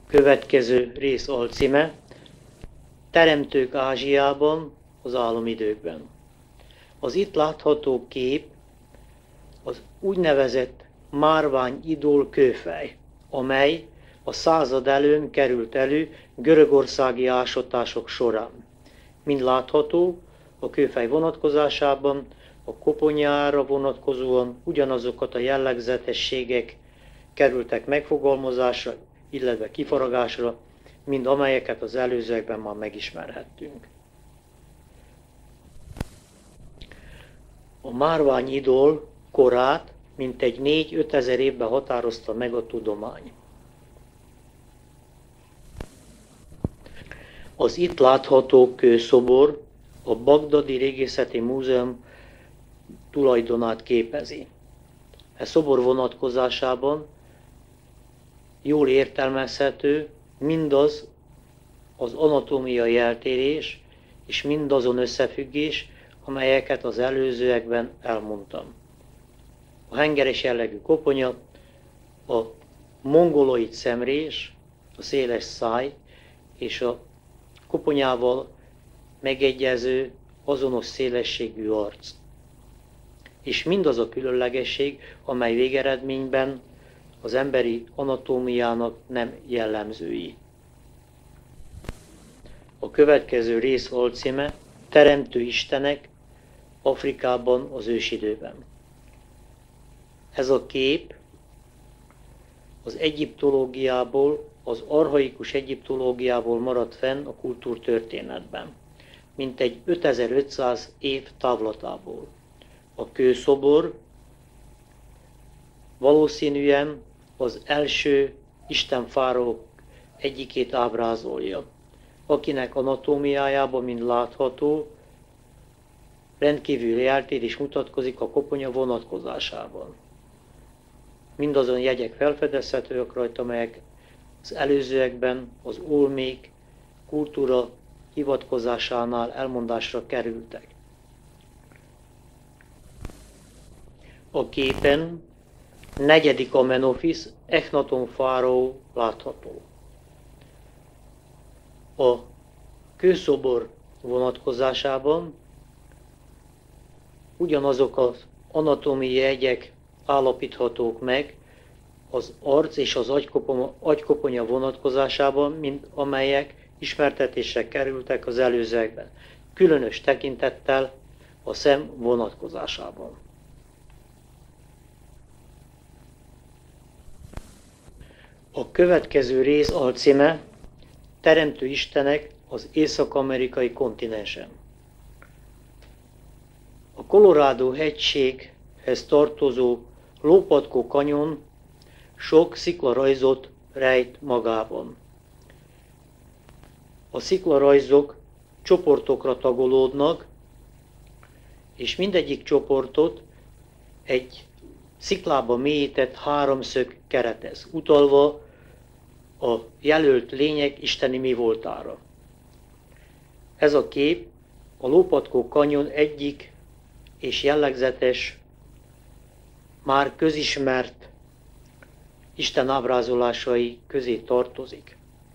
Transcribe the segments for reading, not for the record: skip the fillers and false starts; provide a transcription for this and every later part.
Következő rész alcíme: Teremtők Ázsiában az álomidőkben. Az itt látható kép az úgynevezett márvány-idol kőfej, amely a század előn került elő görögországi ásatások során. Mint látható, a kőfej vonatkozásában a koponyára vonatkozóan ugyanazokat a jellegzetességek kerültek megfogalmazásra, illetve kifaragásra, mint amelyeket az előzőekben már megismerhettünk. A márvány-idol korát mintegy 4-5 ezer évben határozta meg a tudomány. Az itt látható kőszobor a Bagdadi Régészeti Múzeum tulajdonát képezi. E szobor vonatkozásában jól értelmezhető mindaz az anatómiai eltérés és mindazon összefüggés, amelyeket az előzőekben elmondtam. A hengeres jellegű koponya, a mongoloid szemrés, a széles száj és a koponyával megegyező, azonos szélességű arc. És mindaz a különlegesség, amely végeredményben az emberi anatómiának nem jellemzői. A következő rész alcíme: Teremtő istenek Afrikában az ősidőben. Ez a kép az egyiptológiából, az archaikus egyiptológiából maradt fenn a kultúrtörténetben, mintegy 5500 év távlatából. A kőszobor valószínűen az első istenfáraók egyikét ábrázolja, akinek anatómiájában, mint látható, rendkívüli eltérés mutatkozik a koponya vonatkozásában. Mindazon jegyek felfedezhetőek rajta, amelyek az előzőekben az olmék kultúra hivatkozásánál elmondásra kerültek. A képen negyedik Amenofis, Echnaton fáraó látható. A kőszobor vonatkozásában ugyanazok az anatómiai jegyek állapíthatók meg az arc és az agykoponya vonatkozásában, mint amelyek ismertetésre kerültek az előzőekben, különös tekintettel a szem vonatkozásában. A következő rész alcíme: Teremtő istenek az észak-amerikai kontinensen. A Colorado hegységhez tartozó Lópatkó kanyon sok sziklarajzot rejt magában. A sziklarajzok csoportokra tagolódnak, és mindegyik csoportot egy sziklába mélyített háromszög keretez, utalva a jelölt lények isteni mivoltára. Ez a kép a Lópatkó kanyon egyik és jellegzetes, már közismert Isten ábrázolásai közé tartozik.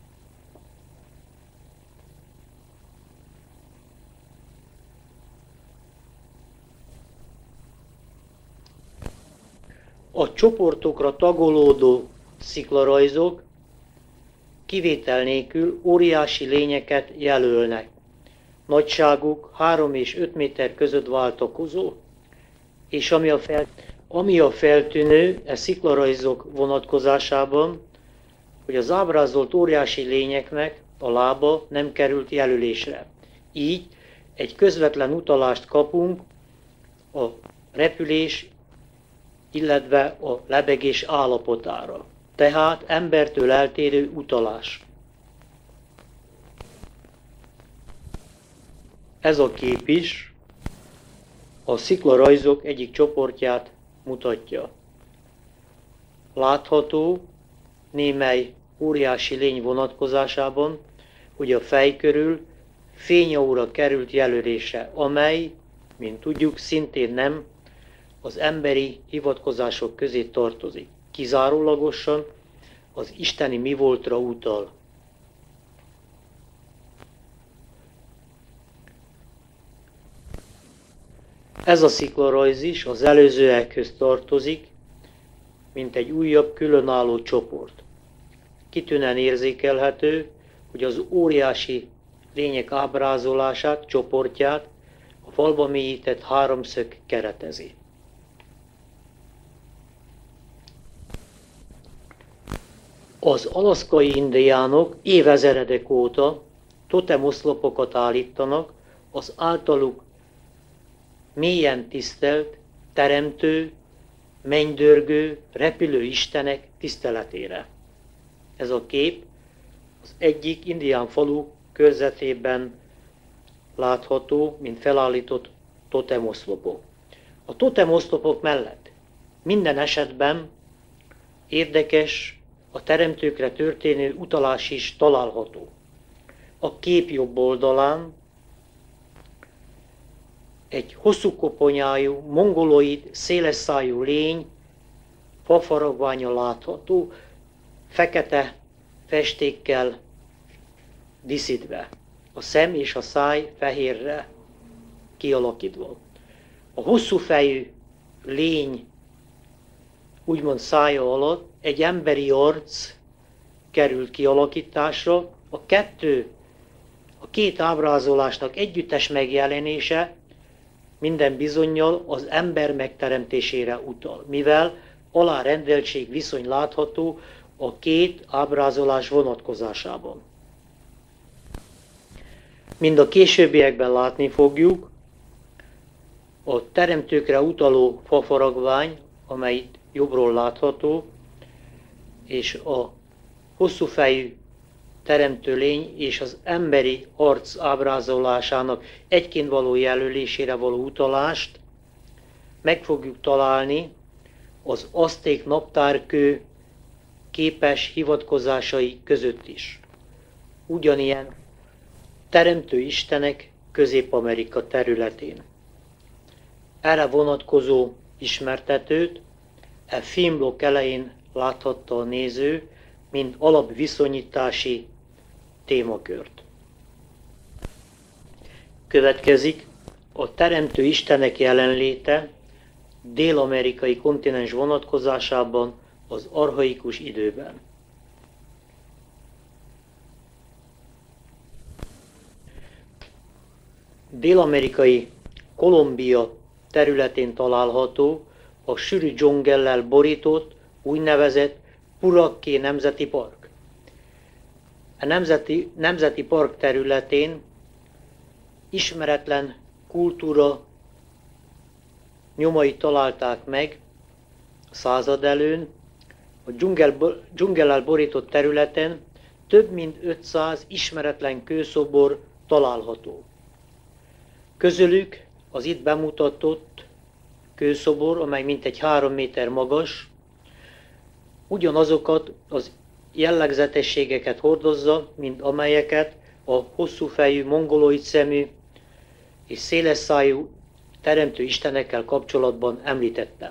A csoportokra tagolódó sziklarajzok kivétel nélkül óriási lényeket jelölnek. Nagyságuk 3 és 5 méter között váltakozó, és ami a feltűnő e sziklarajzok vonatkozásában, hogy az ábrázolt óriási lényeknek a lába nem került jelölésre. Így egy közvetlen utalást kapunk a repülés, illetve a lebegés állapotára. Tehát embertől eltérő utalás. Ez a kép is a sziklarajzok egyik csoportját mutatja. Látható némely óriási lény vonatkozásában, hogy a fej körül fényaura került jelölésre, amely, mint tudjuk, szintén nem az emberi hivatkozások közé tartozik. Kizárólagosan az isteni mi voltra utal. Ez a sziklarajz is az előzőekhöz tartozik, mint egy újabb különálló csoport. Kitűnően érzékelhető, hogy az óriási lények ábrázolását, csoportját a falba mélyített háromszög keretezi. Az alaszkai indiánok évezredek óta totemoszlopokat állítanak az általuk mélyen tisztelt, teremtő, mennydörgő, repülő istenek tiszteletére. Ez a kép az egyik indián falu körzetében látható, mint felállított totemoszlopok. A totemoszlopok mellett minden esetben érdekes, a teremtőkre történő utalás is található. A kép jobb oldalán egy hosszú koponyájú, mongoloid, széles szájú lény fafaragványa látható, fekete festékkel díszítve, a szem és a száj fehérre kialakítva. A hosszú fejű lény úgymond szája alatt egy emberi arc került kialakításra, a két ábrázolásnak együttes megjelenése minden bizonnyal az ember megteremtésére utal, mivel alárendeltség viszony látható a két ábrázolás vonatkozásában. Mind a későbbiekben látni fogjuk, a teremtőkre utaló fafaragvány, amely itt jobbról látható, és a hosszú fejű teremtő lény és az emberi arc ábrázolásának egyként való jelölésére való utalást meg fogjuk találni az azték naptárkő képes hivatkozásai között is. Ugyanilyen teremtő istenek Közép-Amerika területén. Erre vonatkozó ismertetőt e filmblokk elején láthatta a néző, mint alapviszonyítási témakört. Következik a teremtő istenek jelenléte dél-amerikai kontinens vonatkozásában az archaikus időben. Dél-amerikai Kolumbia területén található a sűrű dzsungellel borított úgynevezett Puraké Nemzeti Park. A nemzeti park területén ismeretlen kultúra nyomait találták meg a század előn. A dzsungellel borított területen több mint 500 ismeretlen kőszobor található. Közülük az itt bemutatott kőszobor, amely mintegy 3 méter magas, ugyanazokat az jellegzetességeket hordozza, mint amelyeket a hosszú fejű, mongoloid szemű és széles szájú teremtő istenekkel kapcsolatban említettem.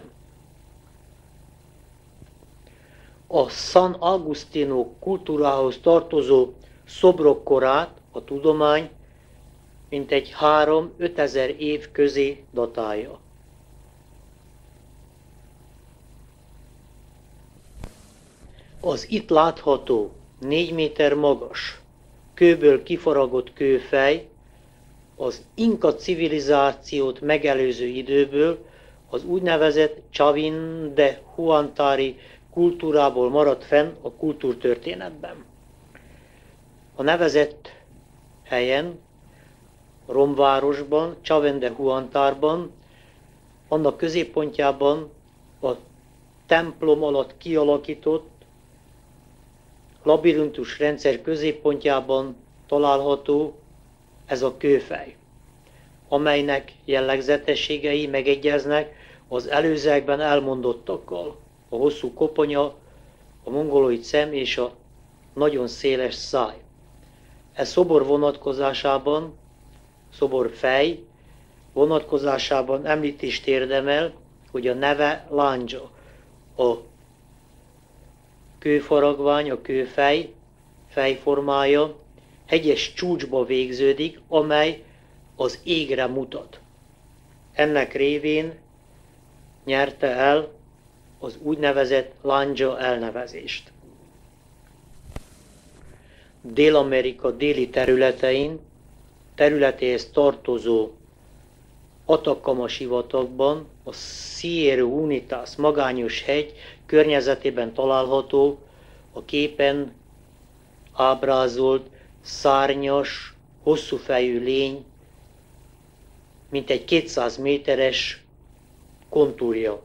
A San Agustino kultúrához tartozó szobrok korát a tudomány mintegy 3-5 ezer év közé datálja. Az itt látható 4 méter magas, kőből kifaragott kőfej az inka civilizációt megelőző időből az úgynevezett Chavin de Huantari kultúrából maradt fenn a kultúrtörténetben. A nevezett helyen, Romvárosban, Chavin de Huantarban, annak középpontjában a templom alatt kialakított labirintus rendszer középpontjában található ez a kőfej, amelynek jellegzetességei megegyeznek az előzőekben elmondottakkal. A hosszú koponya, a mongoloid szem és a nagyon széles száj. Ez szobor vonatkozásában, szoborfej vonatkozásában említést érdemel, hogy a neve Lándzsa. A kőfaragvány, a kőfej, fejformája hegyes csúcsba végződik, amely az égre mutat. Ennek révén nyerte el az úgynevezett lándzsa elnevezést. Dél-Amerika déli területéhez tartozó Atacama sivatagban a Sierra Unitas magányos hegy környezetében található a képen ábrázolt szárnyas, hosszúfejű lény, mintegy 200 méteres kontúrja.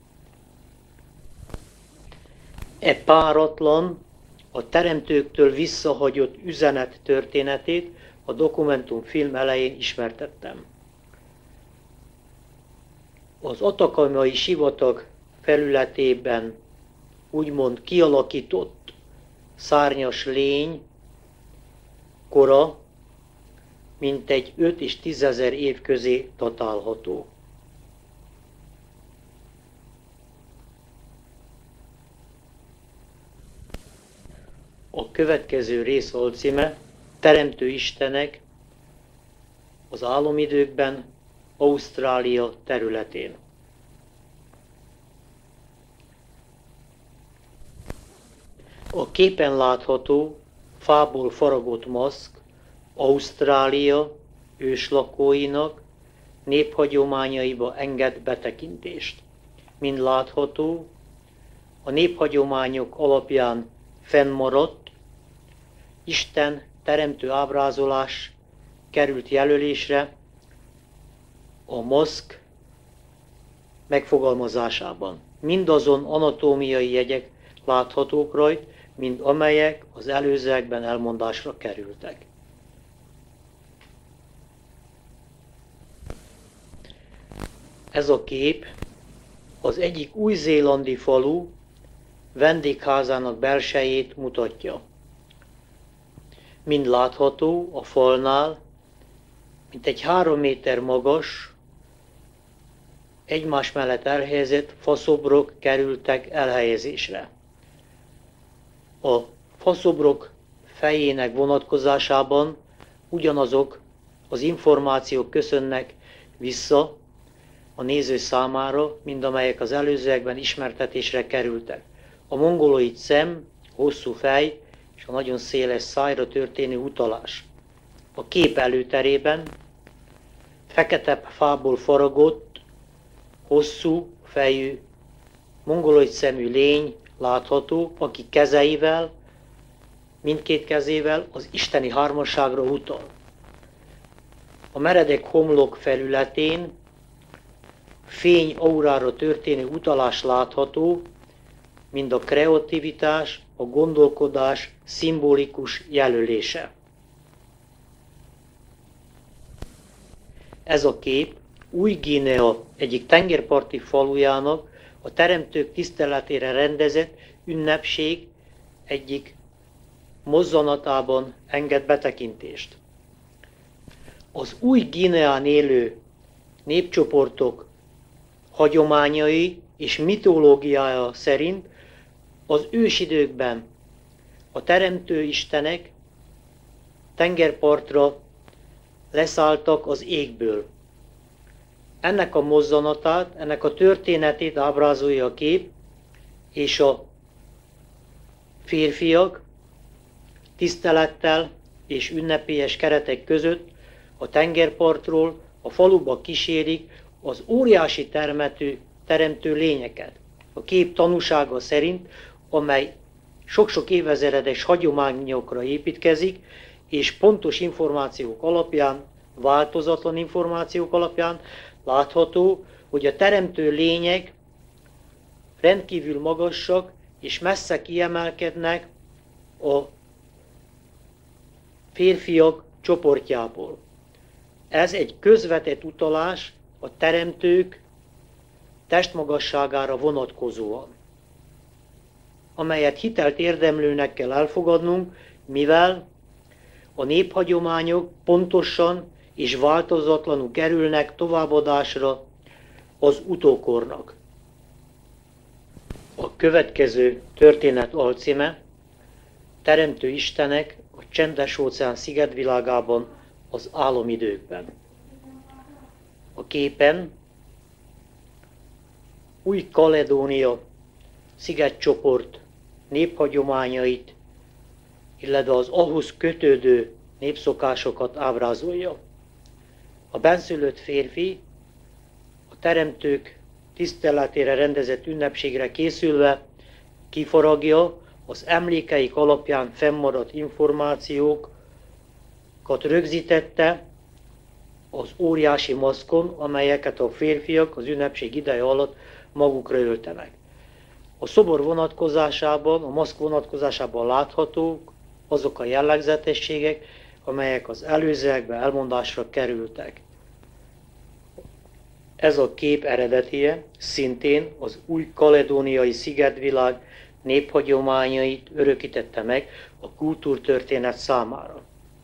E páratlan, a teremtőktől visszahagyott üzenet történetét a dokumentumfilm elején ismertettem. Az atacamai sivatag felületében úgymond kialakított szárnyas lény kora mintegy 5 és 10 000 év közé datálható. A következő rész alcíme Teremtő Istenek az álomidőkben, Ausztrália területén. A képen látható, fából faragott maszk Ausztrália őslakóinak néphagyományaiba enged betekintést. Mint látható, a néphagyományok alapján fennmaradt Isten teremtő ábrázolás került jelölésre a maszk megfogalmazásában. Mindazon anatómiai jegyek láthatók rajt, mint amelyek az előzőekben elmondásra kerültek. Ez a kép az egyik új-zélandi falu vendégházának belsejét mutatja. Mint látható, a falnál mintegy 3 méter magas, egymás mellett elhelyezett faszobrok kerültek elhelyezésre. A faszobrok fejének vonatkozásában ugyanazok az információk köszönnek vissza a néző számára, mint amelyek az előzőekben ismertetésre kerültek. A mongoloid szem, hosszú fej és a nagyon széles szájra történő utalás. A kép előterében fekete fából faragott, hosszú fejű, mongoloid szemű lény látható, aki kezeivel, mindkét kezével az isteni hármasságra utal. A meredek homlok felületén fény aurára történő utalás látható, mint a kreativitás, a gondolkodás szimbolikus jelölése. Ez a kép Új-Guinea egyik tengerparti falujának a teremtők tiszteletére rendezett ünnepség egyik mozzanatában enged betekintést. Az Új-Guineán élő népcsoportok hagyományai és mitológiája szerint az ősidőkben a teremtő istenek tengerpartra leszálltak az égből. Ennek a mozzanatát, ennek a történetét ábrázolja a kép, és a férfiak tisztelettel és ünnepélyes keretek között a tengerpartról a faluba kísérik az óriási teremtő lényeket. A kép tanúsága szerint, amely sok-sok évezredes hagyományokra építkezik, és pontos információk alapján, változatlan információk alapján látható, hogy a teremtő lények rendkívül magasak és messze kiemelkednek a férfiak csoportjából. Ez egy közvetett utalás a teremtők testmagasságára vonatkozóan, amelyet hitelt érdemlőnek kell elfogadnunk, mivel a néphagyományok pontosan és változatlanul kerülnek továbbadásra az utókornak. A következő történet alcíme Teremtő Istenek a Csendes-óceán szigetvilágában az álomidőkben. A képen Új-Kaledónia szigetcsoport néphagyományait, illetve az ahhoz kötődő népszokásokat ábrázolja. A benszülött férfi a teremtők tiszteletére rendezett ünnepségre készülve kifaragja az emlékeik alapján fennmaradt információkat rögzítette az óriási maszkon, amelyeket a férfiak az ünnepség ideje alatt magukra öltenek. A szobor vonatkozásában, a maszk vonatkozásában láthatók azok a jellegzetességek, amelyek az előzőekben elmondásra kerültek. Ez a kép eredetie szintén az új-kaledóniai szigetvilág néphagyományait örökítette meg a kultúrtörténet számára.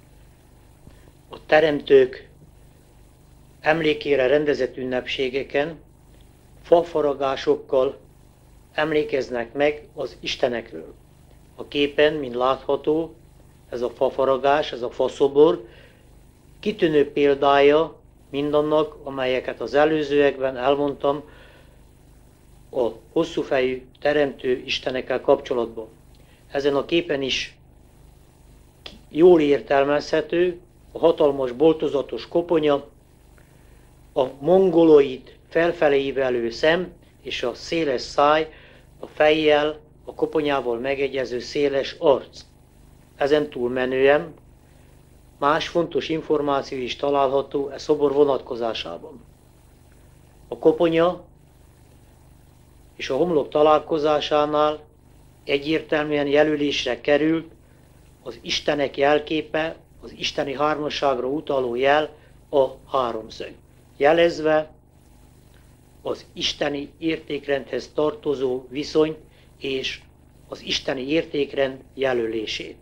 A teremtők emlékére rendezett ünnepségeken fafaragásokkal emlékeznek meg az istenekről. A képen, mint látható, ez a fafaragás, ez a faszobor kitűnő példája mindannak, amelyeket az előzőekben elmondtam a hosszúfejű teremtő istenekkel kapcsolatban. Ezen a képen is jól értelmezhető a hatalmas boltozatos koponya, a mongoloid felfelé ívelő szem és a széles száj, a fejjel, a koponyával megegyező széles arc. Ezen túlmenően más fontos információ is található e szobor vonatkozásában. A koponya és a homlok találkozásánál egyértelműen jelölésre került az istenek jelképe, az isteni hármasságra utaló jel, a háromszög, jelezve az isteni értékrendhez tartozó viszony és az isteni értékrend jelölését.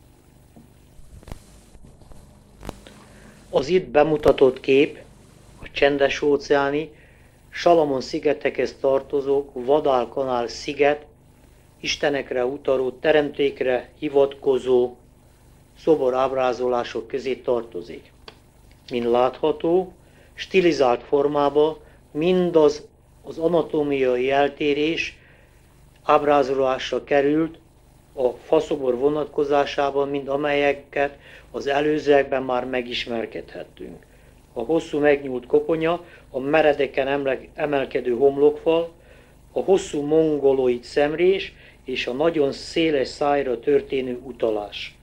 Az itt bemutatott kép a Csendes-óceáni Salamon-szigetekhez tartozó Guadalcanal sziget istenekre utaló, teremtékre hivatkozó szoborábrázolások közé tartozik. Mint látható, stilizált formában mindaz az anatómiai eltérés ábrázolásra került a faszobor vonatkozásában, mint amelyeket az előzőekben már megismerkedhettünk. A hosszú megnyúlt koponya, a meredeken emelkedő homlokfal, a hosszú mongoloid szemrés és a nagyon széles szájra történő utalás.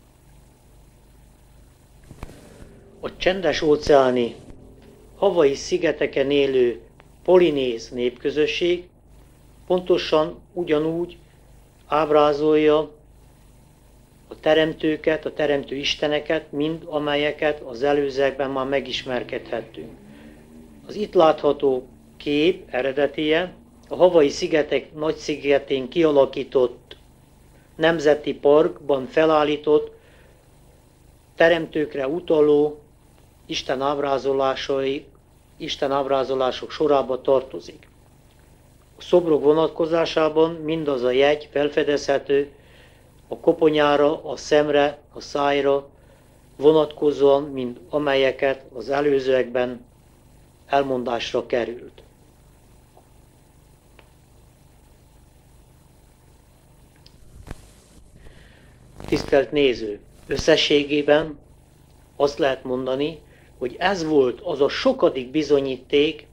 A csendes-óceáni Hawaii szigeteken élő polinéz népközösség pontosan ugyanúgy ábrázolja a teremtőket, a teremtő isteneket, mint amelyeket az előzőekben már megismerkedhettünk. Az itt látható kép eredetie a Hawaii szigetek nagyszigetén kialakított nemzeti parkban felállított teremtőkre utaló Isten ábrázolások sorába tartozik. A szobrok vonatkozásában mindaz a jegy felfedezhető a koponyára, a szemre, a szájra vonatkozóan, mint amelyeket az előzőekben elmondásra került. Tisztelt néző! Összességében azt lehet mondani, hogy ez volt az a sokadik bizonyíték,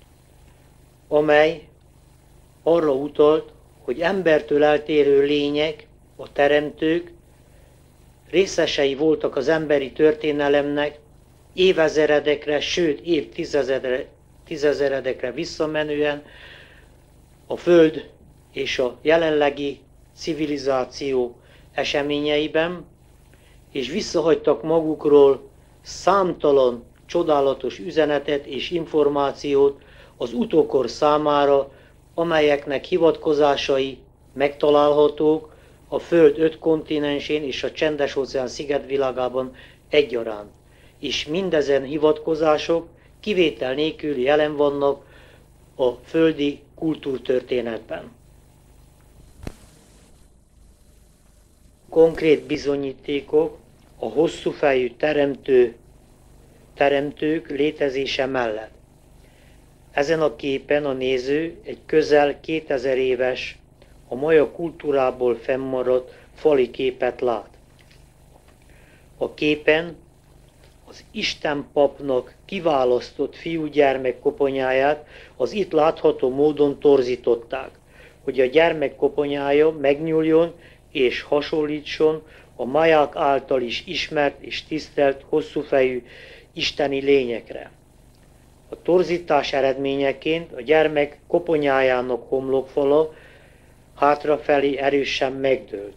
amely arra utalt, hogy embertől eltérő lények, a teremtők részesei voltak az emberi történelemnek évezredekre, sőt évtizedekre visszamenően a Föld és a jelenlegi civilizáció eseményeiben, és visszahagytak magukról számtalan csodálatos üzenetet és információt az utókor számára, amelyeknek hivatkozásai megtalálhatók a Föld 5 kontinensén és a Csendes-óceán szigetvilágában egyaránt. És mindezen hivatkozások kivétel nélkül jelen vannak a földi kultúrtörténetben. konkrét bizonyítékok a hosszúfejű teremtők létezése mellett. Ezen a képen a néző egy közel 2000 éves, a maja kultúrából fennmaradt fali képet lát. A képen az istenpapnak kiválasztott fiúgyermek koponyáját az itt látható módon torzították, hogy a gyermek koponyája megnyúljon és hasonlítson a maják által is ismert és tisztelt hosszúfejű isteni lényekre. A torzítás eredményeként a gyermek koponyájának homlokfala hátrafelé erősen megdőlt.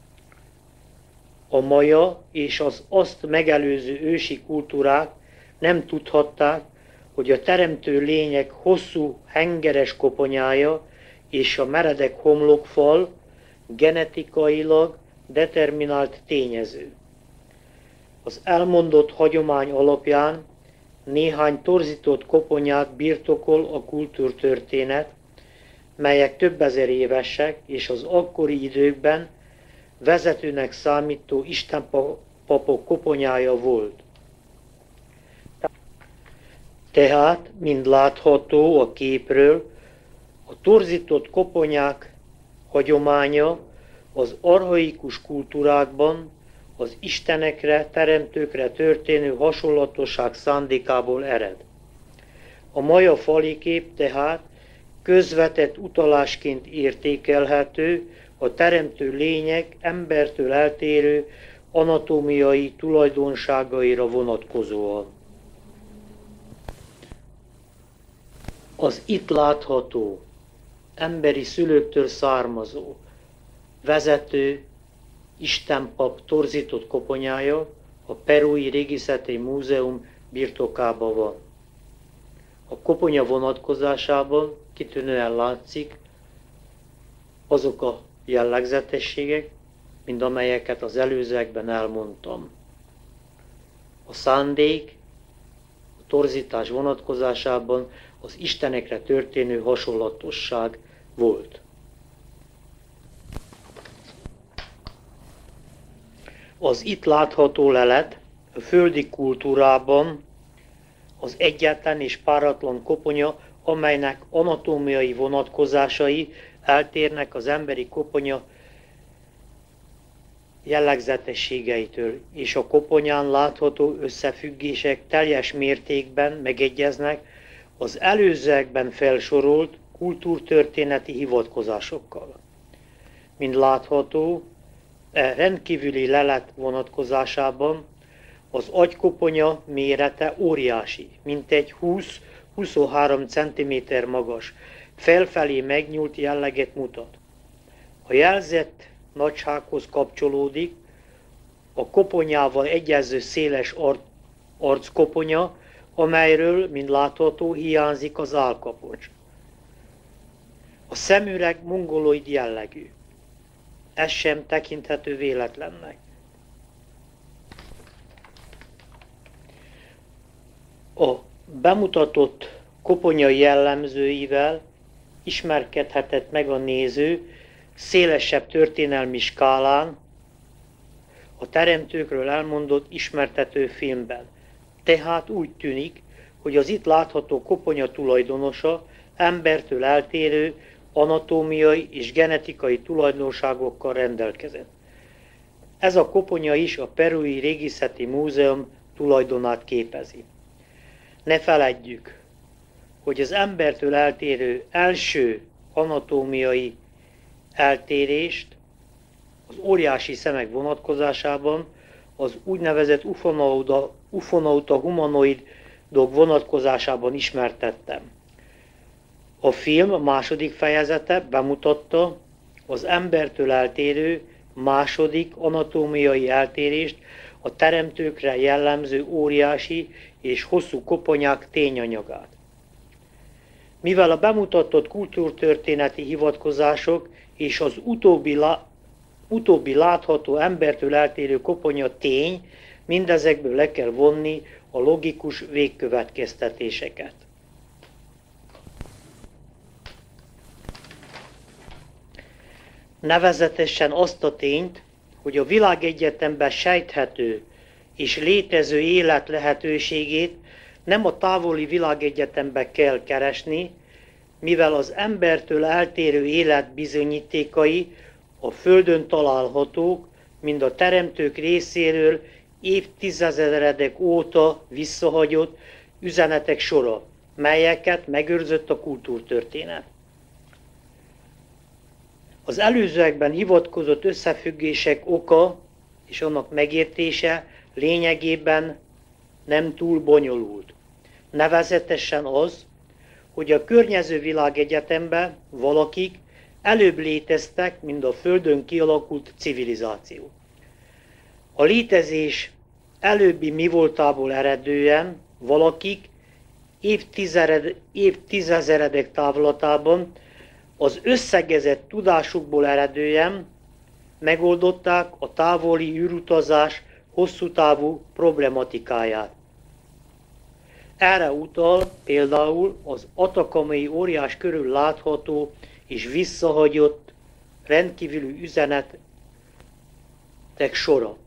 A maja és az azt megelőző ősi kultúrák nem tudhatták, hogy a teremtő lények hosszú hengeres koponyája és a meredek homlokfal genetikailag determinált tényező. Az elmondott hagyomány alapján néhány torzított koponyát birtokol a kultúrtörténet, melyek több ezer évesek és az akkori időkben vezetőnek számító istenpapok koponyája volt. Tehát, mint látható a képről, a torzított koponyák hagyománya az archaikus kultúrákban az istenekre, teremtőkre történő hasonlatosság szándékából ered. A maja fali kép tehát közvetett utalásként értékelhető a teremtő lények embertől eltérő anatómiai tulajdonságaira vonatkozóan. Az itt látható, emberi szülőktől származó, vezető istenpap torzított koponyája a Perui Régészeti Múzeum birtokában van. A koponya vonatkozásában kitűnően látszik azok a jellegzetességek, mint amelyeket az előzőekben elmondtam. A szándék a torzítás vonatkozásában az istenekre történő hasonlatosság volt. Az itt látható lelet a földi kultúrában az egyetlen és páratlan koponya, amelynek anatómiai vonatkozásai eltérnek az emberi koponya jellegzetességeitől, és a koponyán látható összefüggések teljes mértékben megegyeznek az előzőekben felsorolt kultúrtörténeti hivatkozásokkal. Mint látható, rendkívüli lelet vonatkozásában az agykoponya mérete óriási, mintegy 20-23 cm magas, felfelé megnyúlt jelleget mutat. A jelzett nagysághoz kapcsolódik a koponyával egyező széles arckoponya, amelyről, mint látható, hiányzik az állkapocs. A szemüreg mongoloid jellegű. Ez sem tekinthető véletlennek. A bemutatott koponya jellemzőivel ismerkedhetett meg a néző szélesebb történelmi skálán a teremtőkről elmondott ismertető filmben. Tehát úgy tűnik, hogy az itt látható koponya tulajdonosa embertől eltérő anatómiai és genetikai tulajdonságokkal rendelkezett. Ez a koponya is a Perui Régészeti Múzeum tulajdonát képezi. Ne feledjük, hogy az embertől eltérő első anatómiai eltérést az óriási szemek vonatkozásában az úgynevezett ufonauta humanoidok vonatkozásában ismertettem. A film második fejezete bemutatta az embertől eltérő második anatómiai eltérést, a teremtőkre jellemző óriási és hosszú koponyák tényanyagát. Mivel a bemutatott kultúrtörténeti hivatkozások és az utóbbi látható embertől eltérő koponya tény, mindezekből le kell vonni a logikus végkövetkeztetéseket. Nevezetesen azt a tényt, hogy a világegyetemben sejthető és létező élet lehetőségét nem a távoli világegyetemben kell keresni, mivel az embertől eltérő élet bizonyítékai a Földön találhatók, mind a teremtők részéről évtizedek óta visszahagyott üzenetek sora, melyeket megőrzött a kultúrtörténet. Az előzőekben hivatkozott összefüggések oka és annak megértése lényegében nem túl bonyolult. Nevezetesen az, hogy a környező világegyetemben valakik előbb léteztek, mint a Földön kialakult civilizáció. A létezés előbbi mi voltából eredően valakik évtizedek távlatában az összegezett tudásukból eredően megoldották a távoli űrutazás hosszú távú problematikáját. Erre utal például az Atakamai óriás körül látható és visszahagyott rendkívüli üzenetek sora.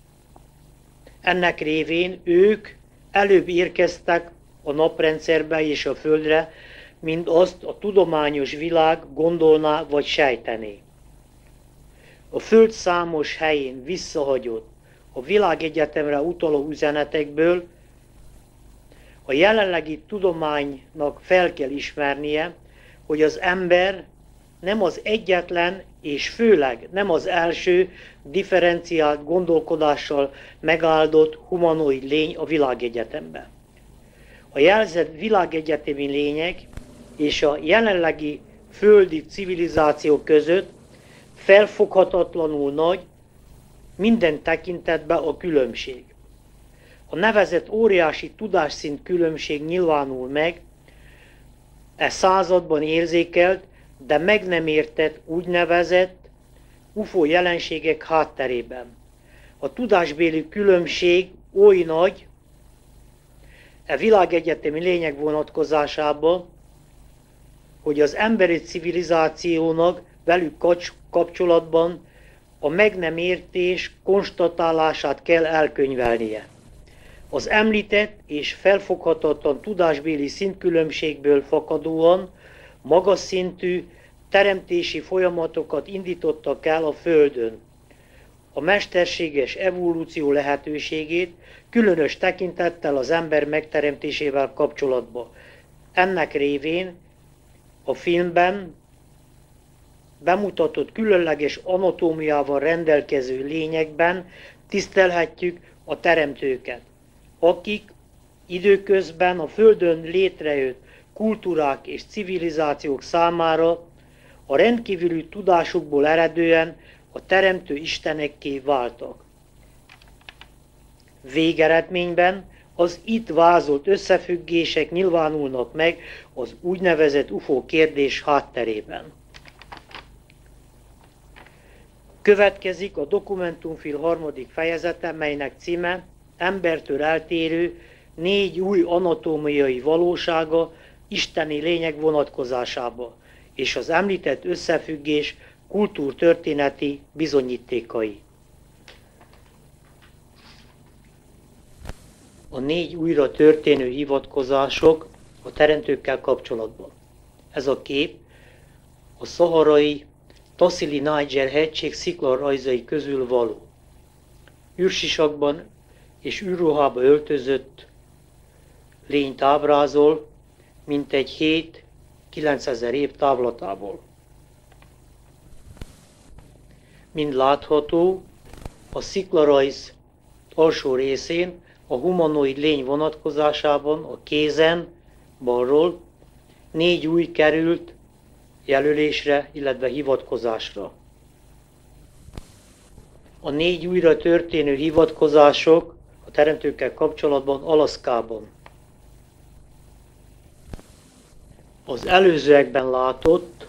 Ennek révén ők előbb érkeztek a naprendszerbe és a Földre, mint azt a tudományos világ gondolná vagy sejtené. A Föld számos helyén visszahagyott a világegyetemre utaló üzenetekből a jelenlegi tudománynak fel kell ismernie, hogy az ember nem az egyetlen és főleg nem az első differenciált gondolkodással megáldott humanoid lény a világegyetemben. A jelzett világegyetemi lények és a jelenlegi földi civilizációk között felfoghatatlanul nagy minden tekintetben a különbség. A nevezett óriási tudásszint különbség nyilvánul meg században érzékelt, de meg nem értett úgynevezett UFO jelenségek hátterében. A tudásbéli különbség oly nagy világegyetemi lényeg vonatkozásában, hogy az emberi civilizációnak velük kapcsolatban a meg nem értés konstatálását kell elkönyvelnie. Az említett és felfoghatatlan tudásbéli szintkülönbségből fakadóan magas szintű teremtési folyamatokat indítottak el a Földön. A mesterséges evolúció lehetőségét különös tekintettel az ember megteremtésével kapcsolatban. Ennek révén a filmben bemutatott különleges anatómiával rendelkező lényekben tisztelhetjük a teremtőket, akik időközben a Földön létrejött kultúrák és civilizációk számára a rendkívüli tudásukból eredően a teremtő istenekké váltak. Végeredményben az itt vázolt összefüggések nyilvánulnak meg az úgynevezett UFO kérdés hátterében. Következik a dokumentumfilm harmadik fejezete, melynek címe Embertől eltérő 4 új anatómiai valósága isteni lények vonatkozásába, és az említett összefüggés kultúrtörténeti bizonyítékai. A 4 újra történő hivatkozások a teremtőkkel kapcsolatban. Ez a kép a szaharai Tassili-Niger hegység sziklarajzai közül való. Űrsisakban és űrruhába öltözött lényt ábrázol, mintegy 7-9 ezer év távlatából. Mint látható, a sziklarajz alsó részén a humanoid lény vonatkozásában a kézen balról 4 új került jelölésre, illetve hivatkozásra. A 4 újra történő hivatkozások a teremtőkkel kapcsolatban Alaszkában. Az előzőekben látott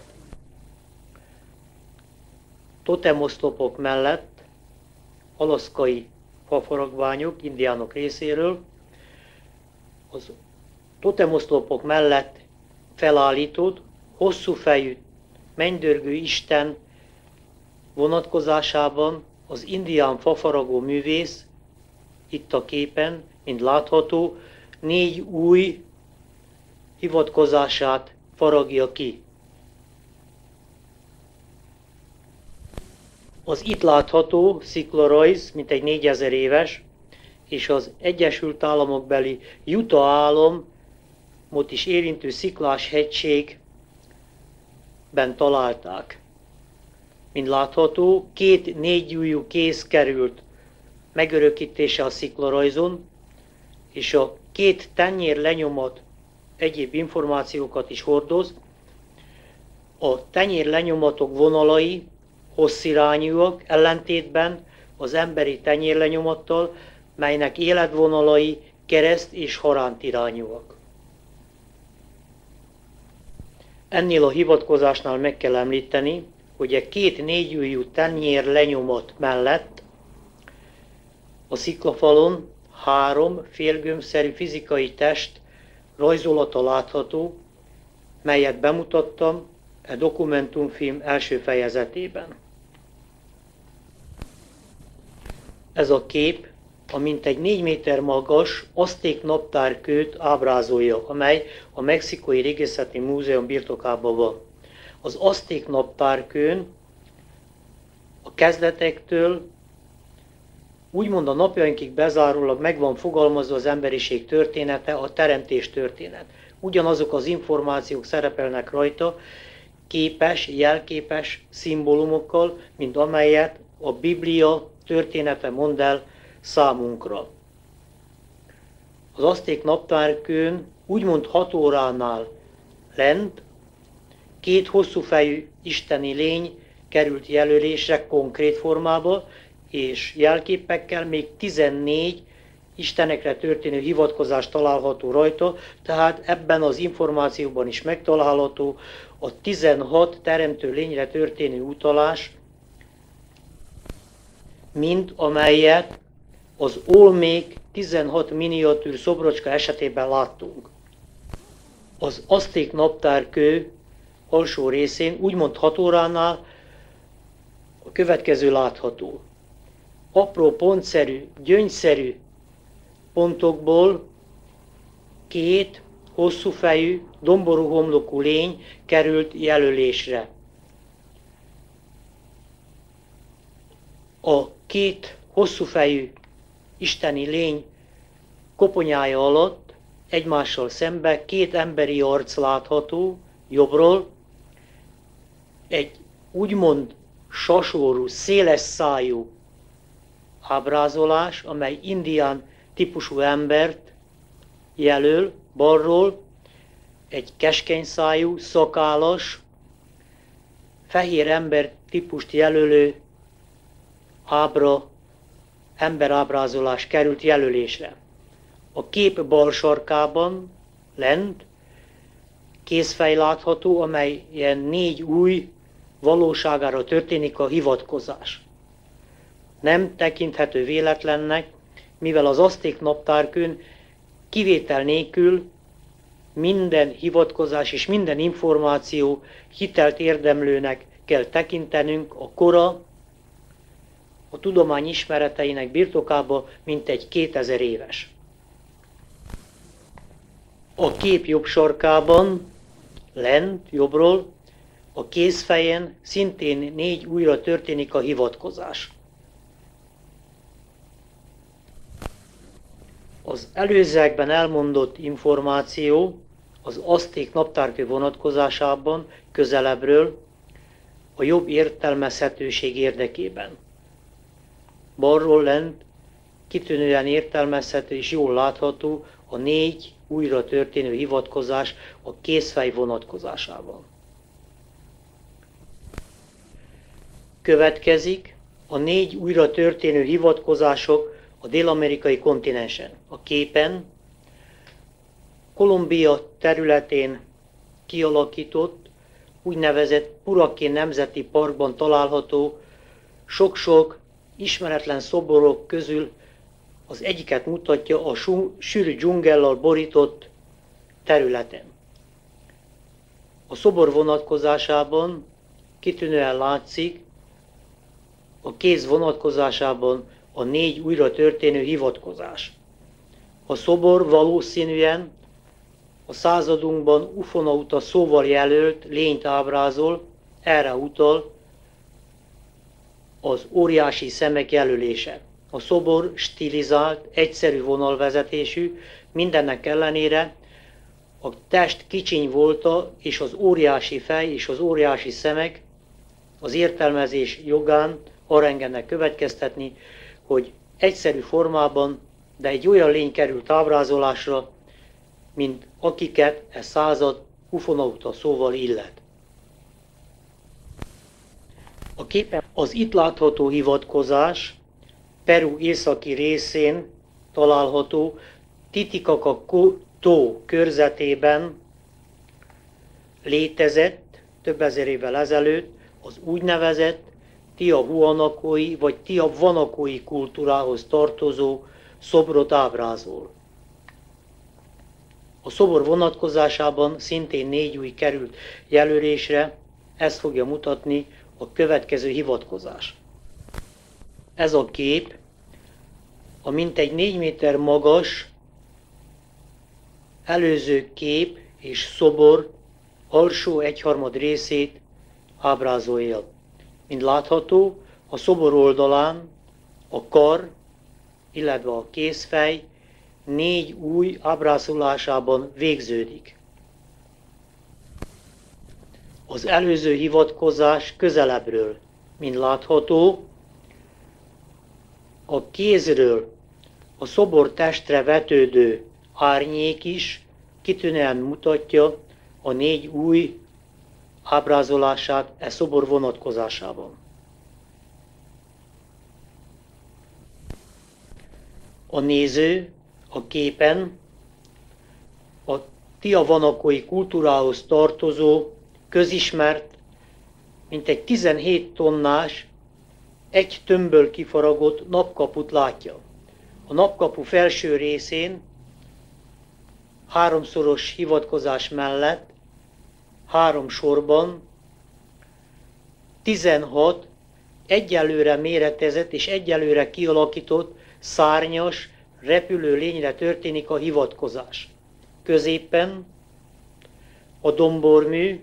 totemoszlopok mellett alaszkai fafaragványok indiánok részéről, az totemoszlopok mellett felállított, hosszú fejű, mennydörgő Isten vonatkozásában az indián fafaragó művész itt a képen, mint látható, 4 új hivatkozását faragja ki. Az itt látható sziklarajz mintegy 4000 éves, és az Egyesült Államokbeli Utah államot is érintő Sziklás hegységben találták. Mint látható, 2 4-ujjú kéz került megörökítése a sziklarajzon, és a 2 tenyér lenyomat egyéb információkat is hordoz. A tenyér lenyomatok vonalai hosszirányúak, ellentétben az emberi tenyérlenyomattal, melynek életvonalai kereszt- és harántirányúak. Ennél a hivatkozásnál meg kell említeni, hogy a 2 4-ujjú tenyér lenyomat mellett a sziklafalon 3 félgömbszerű fizikai test rajzolata látható, melyet bemutattam a dokumentumfilm első fejezetében. Ez a kép a mintegy 4 méter magas azték naptárkőt ábrázolja, amely a Mexikói Régészeti Múzeum birtokában van. Az azték naptárkőn a kezdetektől úgymond a napjainkig bezárólag meg van fogalmazva az emberiség története, a teremtés történet. Ugyanazok az információk szerepelnek rajta, képes, jelképes szimbólumokkal, mint amelyet a Biblia története mond el számunkra. Az azték naptárkőn úgymond 6 óránál lent 2 hosszúfejű isteni lény került jelölésre konkrét formába, és jelképekkel még 14 istenekre történő hivatkozás található rajta, tehát ebben az információban is megtalálható a 16 teremtő lényre történő utalás, mint amelyet az olmék 16 miniatűr szobrocska esetében láttunk. Az azték naptárkő alsó részén úgymond 6 óránál a következő látható. Apró pontszerű, gyöngyszerű pontokból 2 hosszúfejű, domború homlokú lény került jelölésre. A 2 hosszúfejű isteni lény koponyája alatt egymással szembe 2 emberi arc látható jobbról, egy úgymond sasórú, széles szájú ábrázolás, amely indián típusú embert jelöl balról, egy keskeny szájú, szakállas, fehér ember típust jelölő emberábrázolás került jelölésre. A kép bal sarkában lent kézfej látható, amelyen 4 új valóságára történik a hivatkozás. Nem tekinthető véletlennek, mivel az azték naptárkőn kivétel nélkül minden hivatkozás és minden információ hitelt érdemlőnek kell tekintenünk a kora, a tudomány ismereteinek birtokába mintegy 2000 éves. A kép jobb sarkában, lent, jobbról, a kézfejen szintén 4 újra történik a hivatkozás. Az előzőekben elmondott információ az azték naptárkő vonatkozásában közelebbről a jobb értelmezhetőség érdekében. Balról lent kitűnően értelmezhető és jól látható a 4 újra történő hivatkozás a kézfej vonatkozásában. Következik a 4 újra történő hivatkozások a dél-amerikai kontinensen. A képen Kolumbia területén kialakított, úgynevezett Puraké Nemzeti Parkban található sok-sok ismeretlen szoborok közül az egyiket mutatja a sűrű dzsungellal borított területen. A szobor vonatkozásában kitűnően látszik a kéz vonatkozásában a 4 újra történő hivatkozás. A szobor valószínűen a századunkban ufonauta szóval jelölt lényt ábrázol, erre utal az óriási szemek jelölése. A szobor stilizált, egyszerű vonalvezetésű, mindennek ellenére a test kicsiny volta, és az óriási fej és az óriási szemek az értelmezés jogán arra engednek következtetni, hogy egyszerű formában, de egy olyan lény került ábrázolásra, mint akiket e század ufonauta szóval illet. A képen az itt látható hivatkozás Peru északi részén található Titicaca-tó körzetében létezett több ezer évvel ezelőtt az úgynevezett tiahuanacói vagy tiahuanacói kultúrához tartozó szobrot ábrázol. A szobor vonatkozásában szintén 4 új került jelölésre, ezt fogja mutatni a következő hivatkozás. Ez a kép a mintegy 4 méter magas előző kép és szobor alsó egyharmad részét ábrázolja. Mint látható, a szobor oldalán a kar, illetve a kézfej 4 új ábrázolásában végződik. Az előző hivatkozás közelebbről, mint látható, a kézről a szobor testre vetődő árnyék is kitűnően mutatja a 4 új ábrázolását e szobor vonatkozásában. A néző a képen a tiahuanacói kultúrához tartozó, közismert, mintegy 17 tonnás, egy tömbből kifaragott napkaput látja. A napkapu felső részén 3-szoros hivatkozás mellett 3 sorban 16 egyelőre méretezett és egyelőre kialakított szárnyas, repülő lényre történik a hivatkozás. Középen a dombormű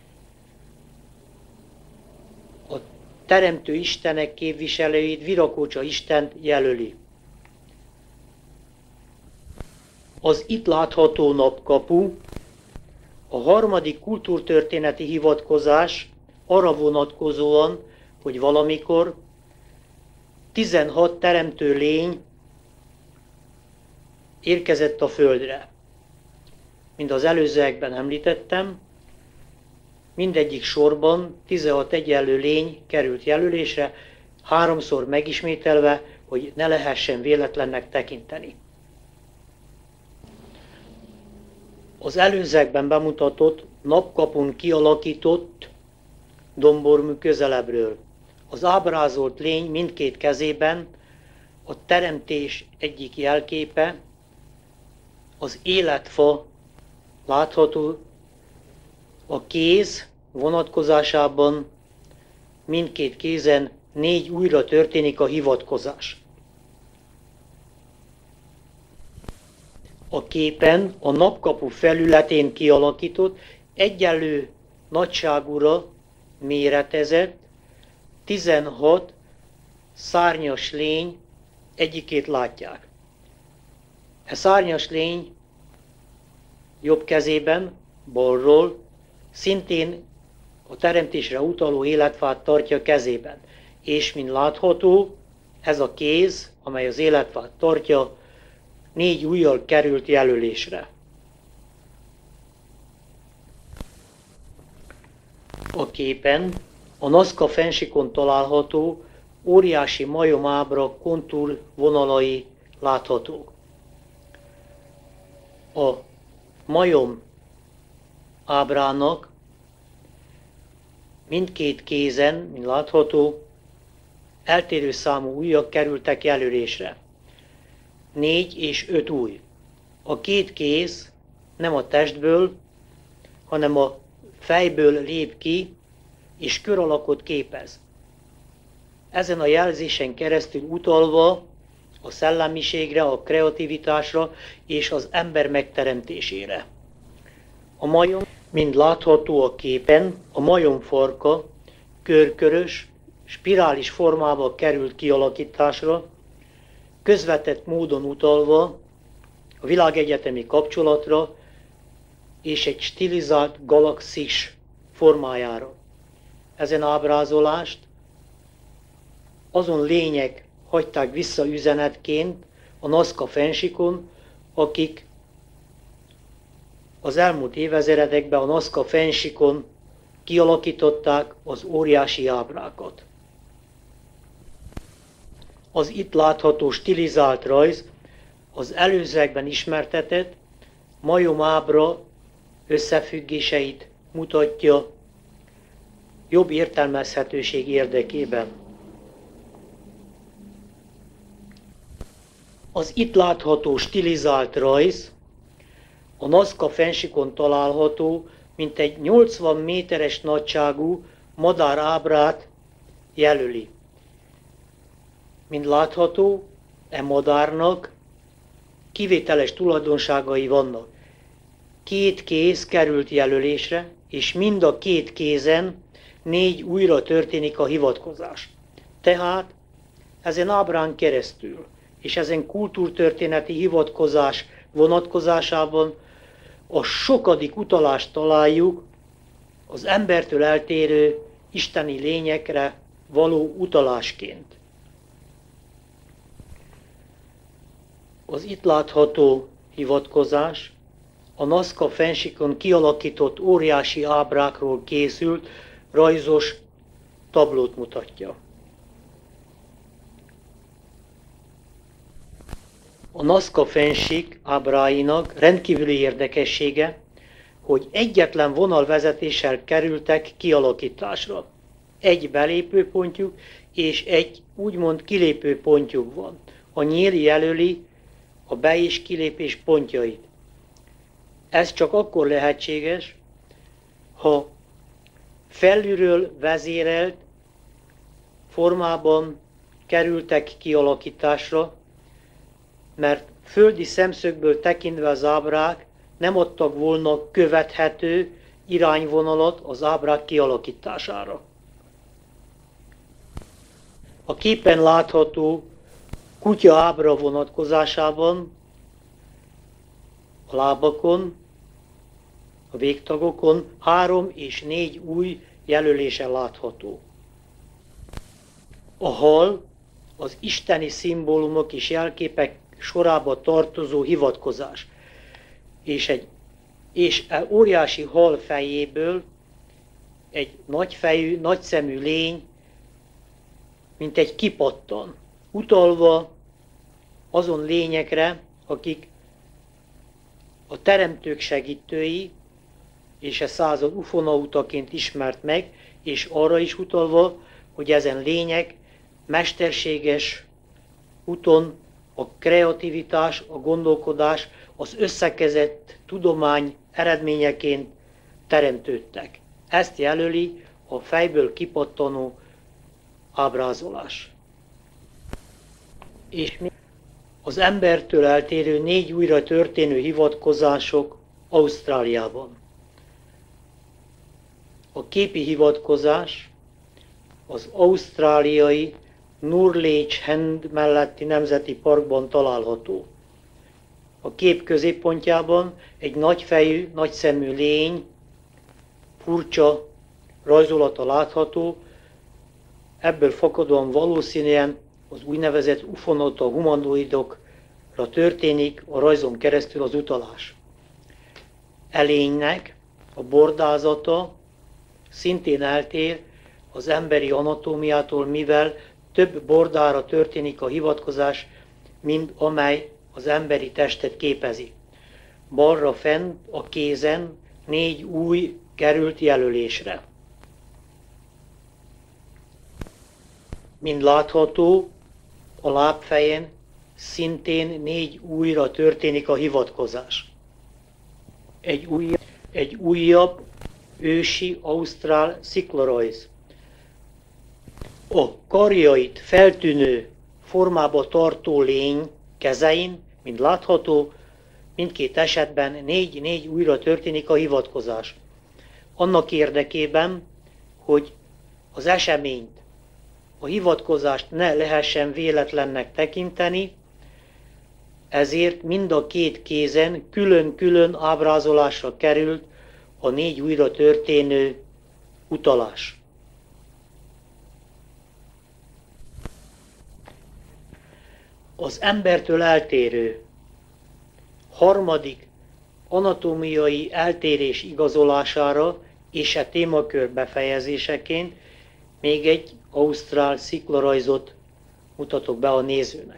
a teremtő istenek képviselőit, Virakócsa istent jelöli. Az itt látható napkapu a harmadik kultúrtörténeti hivatkozás arra vonatkozóan, hogy valamikor 16 teremtő lény érkezett a földre. Mint az előzőekben említettem, mindegyik sorban 16 egyenlő lény került jelölésre, 3-szor megismételve, hogy ne lehessen véletlennek tekinteni. Az előzőekben bemutatott napkapun kialakított dombormű közelebbről. Az ábrázolt lény mindkét kezében a teremtés egyik jelképe, az életfa látható, a kéz vonatkozásában mindkét kézen 4 újra történik a hivatkozás. A képen a napkapu felületén kialakított, egyenlő nagyságúra méretezett 16 szárnyas lény egyikét látják. E szárnyas lény jobb kezében, balról, szintén a teremtésre utaló életfát tartja kezében. És mint látható, ez a kéz, amely az életfát tartja, 4 ujjal került jelölésre. A képen a Nazca fennsíkon található óriási majomábra kontúr vonalai láthatók. A majom ábrának mindkét kézen, mint látható, eltérő számú ujjak kerültek jelölésre. 4 és 5 ujj. A 2 kéz nem a testből, hanem a fejből lép ki, és kör alakot képez. ezen a jelzésen keresztül utalva a szellemiségre, a kreativitásra és az ember megteremtésére. A majom, mint látható a képen, a majom farka körkörös, spirális formában került kialakításra, közvetett módon utalva a világegyetemi kapcsolatra és egy stilizált galaxis formájára. Ezen ábrázolást azon lények hagyták vissza üzenetként a Nazca fennsíkon, akik az elmúlt évezredekben a Nazca fennsíkon kialakították az óriási ábrákat. Az itt látható stilizált rajz az előzőekben ismertetett majomábra összefüggéseit mutatja jobb értelmezhetőség érdekében. Az itt látható stilizált rajz a Nazca fennsíkon található, mintegy 80 méteres nagyságú madárábrát jelöli. Mint látható, e madárnak kivételes tulajdonságai vannak. 2 kéz került jelölésre, és mind a 2 kézen 4 újra történik a hivatkozás. Tehát ezen ábrán keresztül, és ezen kultúrtörténeti hivatkozás vonatkozásában a sokadik utalást találjuk az embertől eltérő isteni lényekre való utalásként. Az itt látható hivatkozás a Nazca fennsíkon kialakított óriási ábrákról készült rajzos tablót mutatja. A Nazca fennsík ábráinak rendkívüli érdekessége, hogy egyetlen vonalvezetéssel kerültek kialakításra. Egy belépőpontjuk és egy úgymond kilépőpontjuk van. A nyíl jelöli a be- és kilépés pontjait. Ez csak akkor lehetséges, ha felülről vezérelt formában kerültek kialakításra, mert földi szemszögből tekintve az ábrák nem adtak volna követhető irányvonalat az ábrák kialakítására. A képen látható kutya ábra vonatkozásában a lábakon, a végtagokon 3 és 4 új jelölése látható. A hal az isteni szimbólumok és jelképek sorába tartozó hivatkozás, és óriási hal fejéből egy nagyfejű, nagyszemű lény, mint egy kipattan, utalva azon lényekre, akik a teremtők segítői, és a század ufonautaként ismert meg, és arra is utalva, hogy ezen lények mesterséges úton a kreativitás, a gondolkodás, az összekezett tudomány eredményeként teremtődtek. Ezt jelöli a fejből kipattanó ábrázolás. És az embertől eltérő 4 újra történő hivatkozások Ausztráliában. A képi hivatkozás az ausztráliai Nurledge Hand melletti nemzeti parkban található. A kép középpontjában egy nagyfejű, nagyszemű lény, furcsa rajzolata látható, ebből fakadóan valószínűen az úgynevezett ufonauta humanoidokra történik a rajzon keresztül az utalás. E lénynek a bordázata szintén eltér az emberi anatómiától, mivel több bordára történik a hivatkozás, mint amely az emberi testet képezi. Balra fent a kézen 4 új került jelölésre. Mint látható, a lábfejen szintén 4 újra történik a hivatkozás. Egy újabb ősi ausztrál sziklarajz. A karjait feltűnő formába tartó lény kezein, mint látható, mindkét esetben 4-4 újra történik a hivatkozás. Annak érdekében, hogy az eseményt, a hivatkozást ne lehessen véletlennek tekinteni, ezért mind a két kézen külön-külön ábrázolásra került a 4 újra történő utalás. Az embertől eltérő harmadik anatómiai eltérés igazolására és a témakör befejezéseként még egy ausztrál sziklorajzot mutatok be a nézőnek.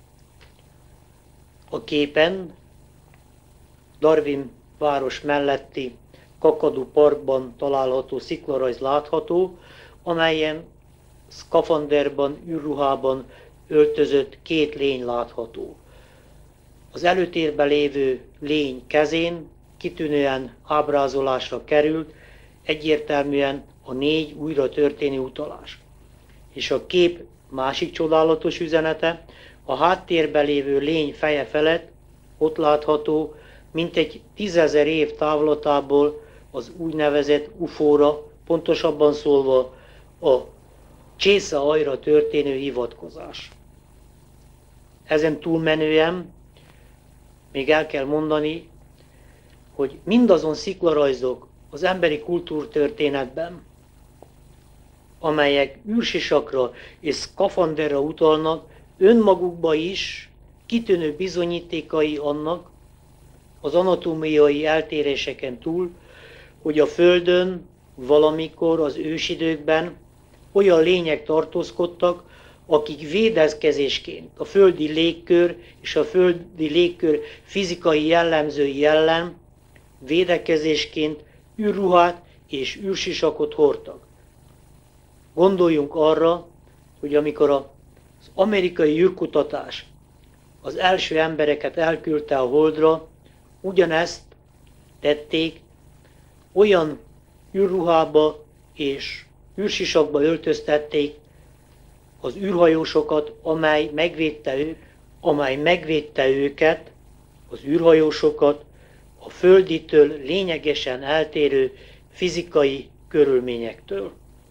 A képen Darwin város melletti Kakadu parkban található sziklorajz látható, amelyen szkafanderban, űrruhában öltözött 2 lény látható. Az előtérben lévő lény kezén kitűnően ábrázolásra került egyértelműen a 4 újra történő utalás. És a kép másik csodálatos üzenete, a háttérben lévő lény feje felett ott látható, mintegy 10 000 év távlatából az úgynevezett UFO-ra, pontosabban szólva a csészehajra történő hivatkozás. Ezen túlmenően még el kell mondani, hogy mindazon sziklarajzok az emberi kultúrtörténetben, amelyek űrsisakra és szkafanderra utalnak, önmagukba is kitűnő bizonyítékai annak, az anatómiai eltéréseken túl, hogy a Földön valamikor az ősidőkben olyan lények tartózkodtak, akik védekezésként a földi légkör és a földi légkör fizikai jellemzői ellen védekezésként űrruhát és űrsisakot hordtak. Gondoljunk arra, hogy amikor az amerikai űrkutatás az első embereket elküldte a Holdra, ugyanezt tették, olyan űrruhába és űrsisakba öltöztették az űrhajósokat, amely megvédte őket, az űrhajósokat a földitől lényegesen eltérő fizikai körülményektől.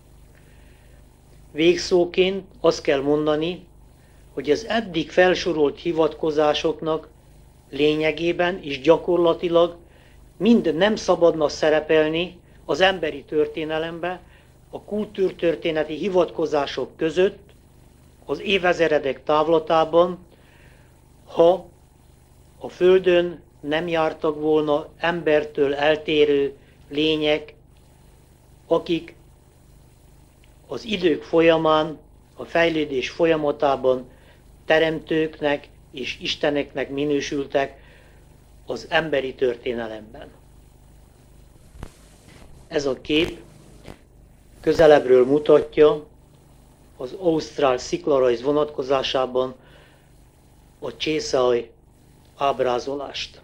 Végszóként azt kell mondani, hogy az eddig felsorolt hivatkozásoknak lényegében és gyakorlatilag mind nem szabadna szerepelni az emberi történelembe, a kultúrtörténeti hivatkozások között, az évezredek távlatában, ha a Földön nem jártak volna embertől eltérő lények, akik az idők folyamán, a fejlődés folyamatában teremtőknek és isteneknek minősültek az emberi történelemben. Ez a kép közelebbről mutatja az ausztrál sziklarajz vonatkozásában a csészehaj ábrázolást.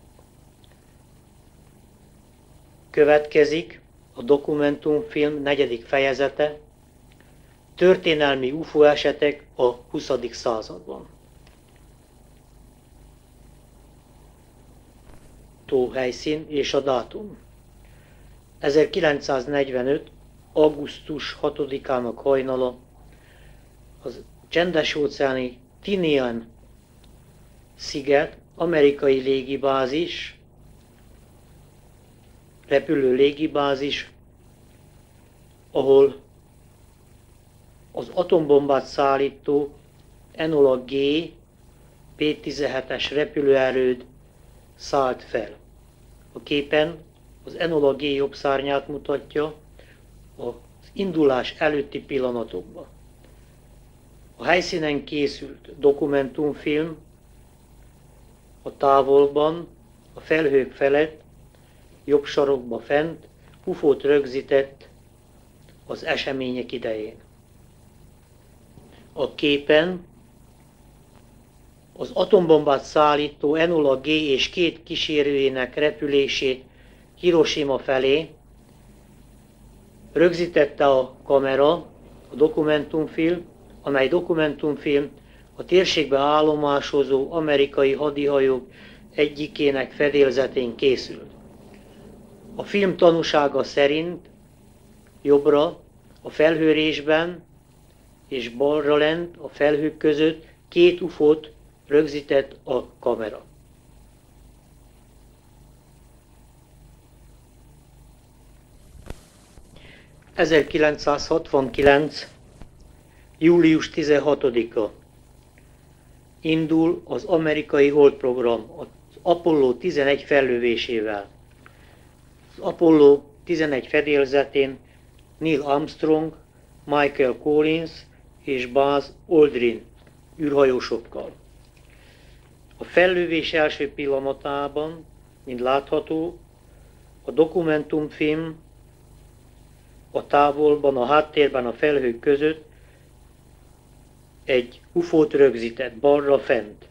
Következik a dokumentumfilm 4. fejezete, történelmi UFO esetek a 20. században. Helyszín és a dátum. 1945. augusztus 6-ának hajnala az csendes-óceáni Tinian sziget, amerikai légibázis, repülő légibázis, ahol az atombombát szállító Enola G P-17-es repülőerőd szállt fel. A képen az Enola G jobb szárnyát mutatja az indulás előtti pillanatokban. A helyszínen készült dokumentumfilm a távolban, a felhők felett, jobb sarokba fent UFO-t rögzített az események idején. A képen az atombombát szállító Enola G és 2 kísérőjének repülését Hiroshima felé rögzítette a kamera a dokumentumfilm, amely dokumentumfilm a térségbe állomásozó amerikai hadihajók egyikének fedélzetén készült. A film tanúsága szerint jobbra a felhőrésben és balra lent a felhők között 2 UFO-t rögzített a kamera. ...1969. július 16-a indul az amerikai holdprogram az Apollo 11 fellövésével. Az Apollo 11 fedélzetén Neil Armstrong, Michael Collins és Buzz Aldrin űrhajósokkal. A fellövés első pillanatában, mint látható, a dokumentumfilm a távolban, a háttérben, a felhők között egy UFO-t rögzített balra fent.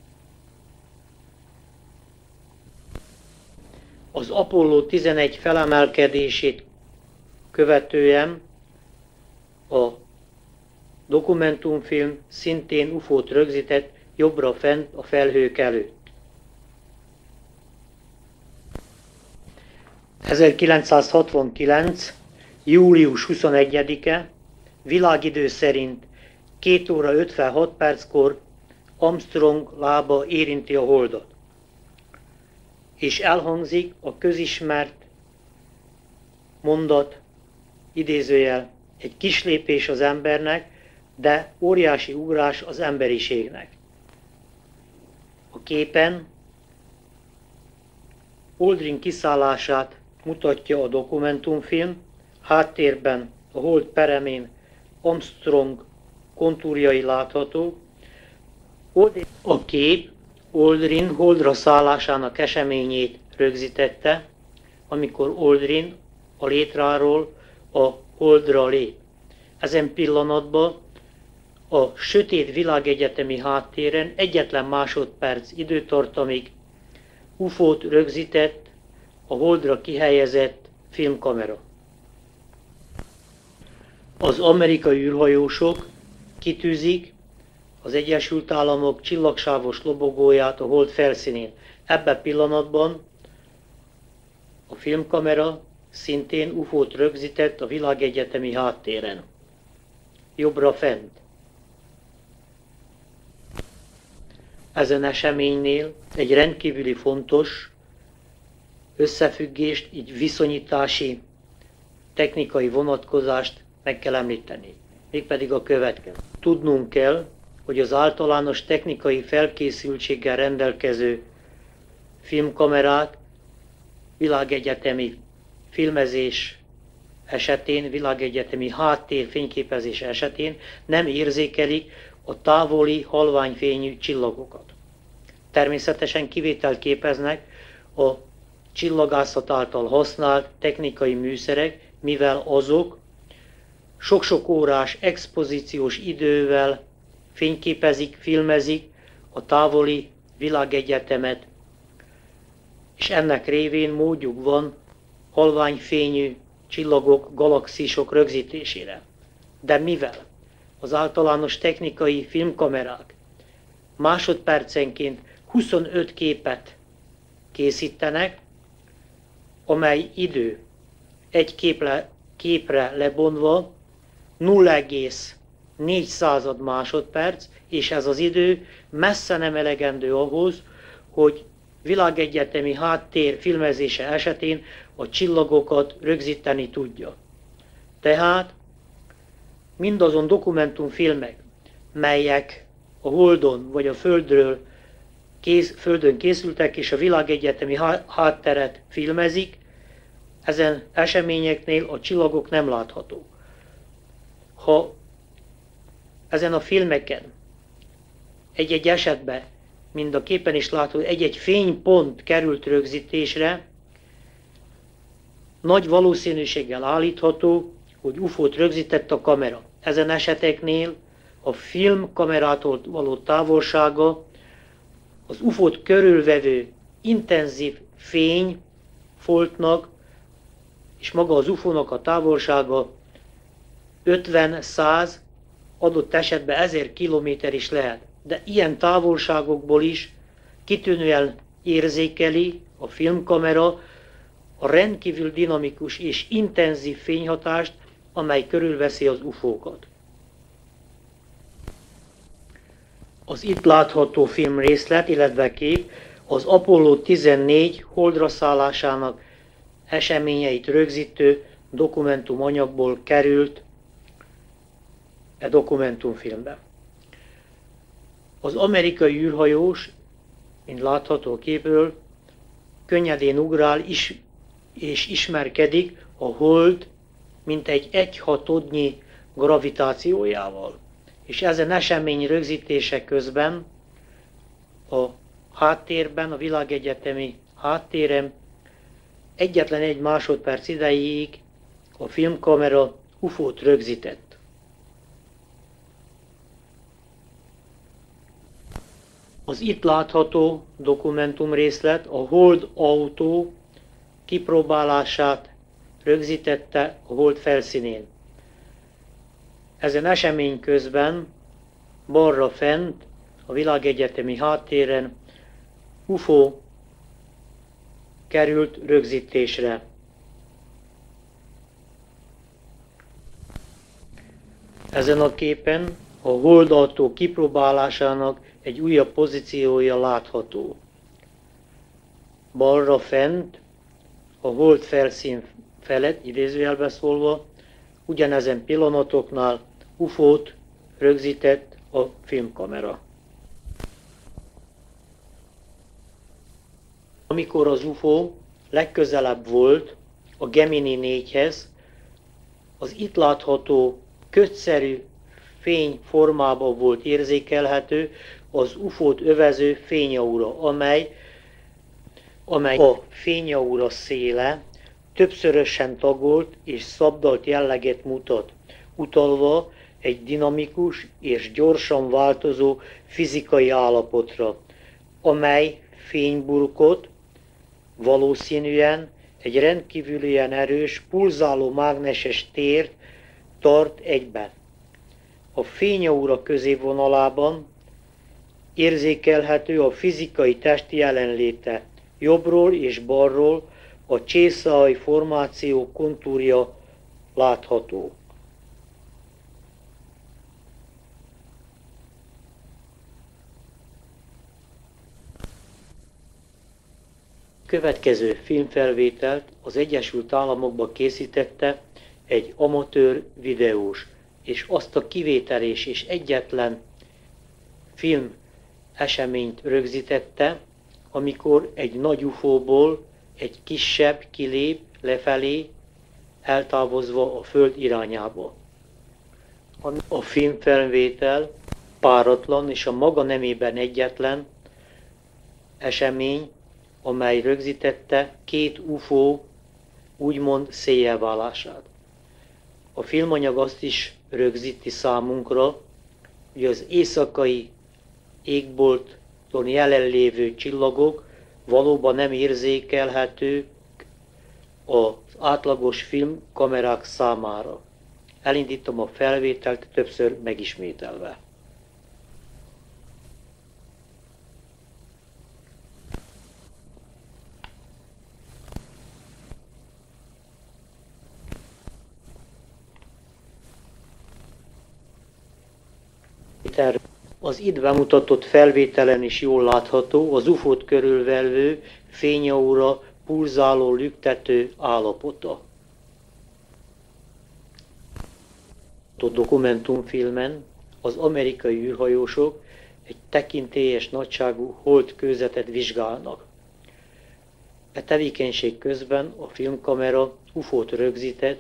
Az Apollo 11 felemelkedését követően a dokumentumfilm szintén UFO-t rögzített jobbra fent a felhők előtt. 1969. július 21-e világidő szerint 2 óra 56 perckor Armstrong lába érinti a holdat, és elhangzik a közismert mondat, idézőjel, egy kis lépés az embernek, de óriási ugrás az emberiségnek. A képen Aldrin kiszállását mutatja a dokumentumfilm, háttérben a hold peremén Armstrong kontúrjai látható. A kép Aldrin holdra szállásának eseményét rögzítette, amikor Aldrin a létráról a holdra lép. Ezen pillanatban a sötét világegyetemi háttéren egyetlen másodperc időtartamig UFO-t rögzített a holdra kihelyezett filmkamera. Az amerikai űrhajósok kitűzik az Egyesült Államok csillagsávos lobogóját a hold felszínén. Ebben pillanatban a filmkamera szintén UFO-t rögzített a világegyetemi háttéren, jobbra fent. Ezen eseménynél egy rendkívüli fontos összefüggést, így viszonyítási technikai vonatkozást meg kell említeni. Mégpedig a következő. Tudnunk kell, hogy az általános technikai felkészültséggel rendelkező filmkamerák világegyetemi filmezés esetén, világegyetemi háttér fényképezés esetén nem érzékelik a távoli halványfényű csillagokat. Természetesen kivételt képeznek a csillagászat által használt technikai műszerek, mivel azok sok-sok órás expozíciós idővel fényképezik, filmezik a távoli világegyetemet, és ennek révén módjuk van halványfényű csillagok, galaxisok rögzítésére. De mivel az általános technikai filmkamerák másodpercenként 25 képet készítenek, amely idő egy képre lebonva 0,4 másodperc, és ez az idő messze nem elegendő ahhoz, hogy világegyetemi háttér filmezése esetén a csillagokat rögzíteni tudja. Tehát mindazon dokumentumfilmek, melyek a Holdon vagy a Földön készültek és a világegyetemi hátteret filmezik, ezen eseményeknél a csillagok nem láthatók. Ha ezen a filmeken egy-egy esetben, mint a képen is látható, egy-egy fénypont került rögzítésre, nagy valószínűséggel állítható, hogy UFO-t rögzített a kamera. Ezen eseteknél a filmkamerától való távolsága az UFO-t körülvevő intenzív fényfoltnak és maga az UFO-nak a távolsága 50-100, adott esetben 1000 kilométer is lehet. De ilyen távolságokból is kitűnően érzékeli a filmkamera a rendkívül dinamikus és intenzív fényhatást, amely körülveszi az UFO-kat. Az itt látható filmrészlet, illetve kép az Apollo 14 holdra szállásának eseményeit rögzítő dokumentumanyagból került dokumentumfilmbe. Az amerikai űrhajós, mint látható a képről, könnyedén ugrál és ismerkedik a hold mintegy 1/6 gravitációjával. És ezen esemény rögzítése közben a háttérben, a világegyetemi háttéren egyetlen 1 másodperc idejéig a filmkamera UFO-t rögzített. Az itt látható dokumentumrészlet a Hold autó kipróbálását rögzítette a hold felszínén. Ezen esemény közben balra fent, a világegyetemi háttéren UFO került rögzítésre. Ezen a képen a hold autó kipróbálásának egy újabb pozíciója látható. Balra fent, a hold felszín felett, idézőjelben szólva, ugyanezen pillanatoknál UFO-t rögzített a filmkamera. Amikor az UFO legközelebb volt a Gemini 4-hez, az itt látható ködszerű fény formában volt érzékelhető az UFO-t övező fényaura, amely a fényaura széle többszörösen tagolt és szabdalt jelleget mutat, utalva egy dinamikus és gyorsan változó fizikai állapotra, amely fényburkot valószínűen egy rendkívülien erős, pulzáló mágneses tért tart egyben. A fényaura középvonalában érzékelhető a fizikai testi jelenléte, jobbról és balról a csészai formáció kontúrja látható. Következő filmfelvételt az Egyesült Államokban készítette egy amatőr videós, és azt a kivételés és egyetlen film eseményt rögzítette, amikor egy nagy UFO-ból egy kisebb kilép lefelé, eltávozva a Föld irányába. A filmfelvétel páratlan és a maga nemében egyetlen esemény, amely rögzítette 2 UFO úgymond széjjelválását. A filmanyag azt is rögzíti számunkra, hogy az éjszakai égbolton jelenlévő csillagok valóban nem érzékelhetők az átlagos filmkamerák számára. Elindítom a felvételt többször megismételve. Az itt bemutatott felvételen is jól látható az UFO-t körülvevő fényaura pulzáló lüktető állapota. A dokumentumfilmen az amerikai űrhajósok egy tekintélyes nagyságú holdkőzetet vizsgálnak. E tevékenység közben a filmkamera UFO-t rögzített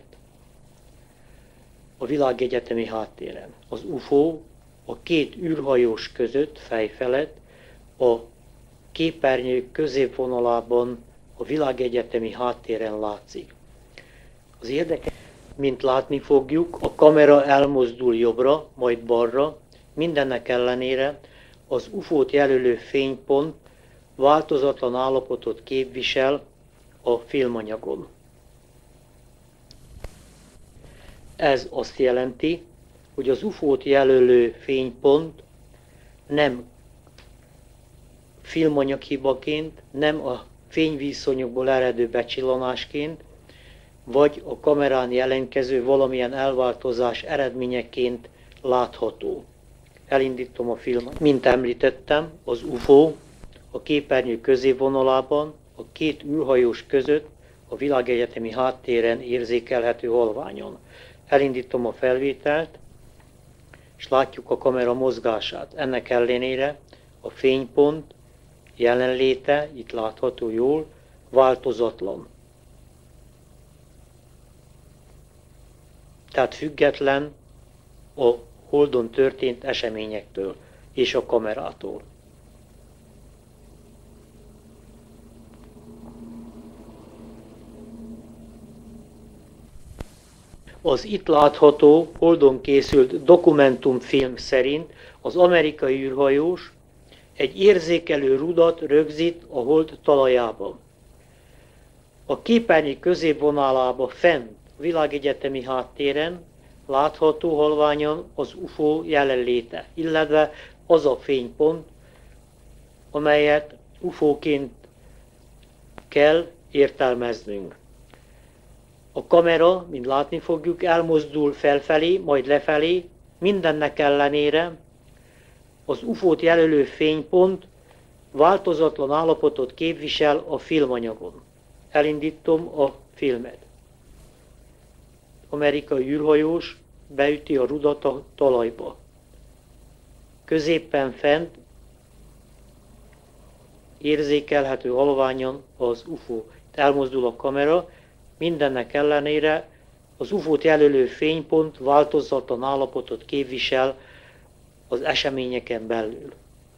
a világegyetemi háttéren. Az UFO a 2 űrhajós között fejfelett a képernyő középvonalában a világegyetemi háttéren látszik. Az érdekes, mint látni fogjuk, a kamera elmozdul jobbra, majd balra, mindennek ellenére az UFO-t jelölő fénypont változatlan állapotot képvisel a filmanyagon. Ez azt jelenti, hogy az UFO-t jelölő fénypont nem filmanyaghibaként, nem a fényvízszonyokból eredő becsillanásként, vagy a kamerán jelentkező valamilyen elváltozás eredményeként látható. Elindítom a filmet. Mint említettem, az UFO a képernyő középvonalában, a két űrhajós között a világegyetemi háttéren érzékelhető halványon. Elindítom a felvételt, és látjuk a kamera mozgását. Ennek ellenére a fénypont jelenléte, itt látható jól, változatlan. Tehát független a Holdon történt eseményektől és a kamerától. Az itt látható Holdon készült dokumentumfilm szerint az amerikai űrhajós egy érzékelő rudat rögzít a Hold talajában. A képernyő középvonalába fent, a világegyetemi háttéren látható halványan az UFO jelenléte, illetve az a fénypont, amelyet UFO-ként kell értelmeznünk. A kamera, mint látni fogjuk, elmozdul felfelé, majd lefelé, mindennek ellenére az UFO-t jelölő fénypont változatlan állapotot képvisel a filmanyagon. Elindítom a filmet. Amerikai űrhajós beüti a rudat a talajba. Középen fent érzékelhető halványan az UFO. Elmozdul a kamera, mindennek ellenére az UFO-t jelölő fénypont változatlan állapotot képvisel az eseményeken belül.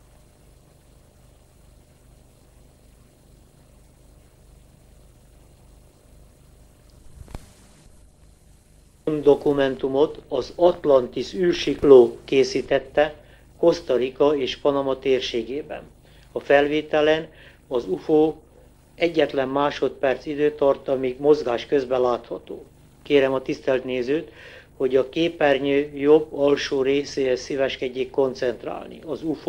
Dokumentumot az Atlantis űrsikló készítette Costa Rica és Panama térségében. A felvételen az UFO egyetlen másodperc időtartamig mozgás közben látható. Kérem a tisztelt nézőt, hogy a képernyő jobb alsó részéhez szíveskedjék koncentrálni.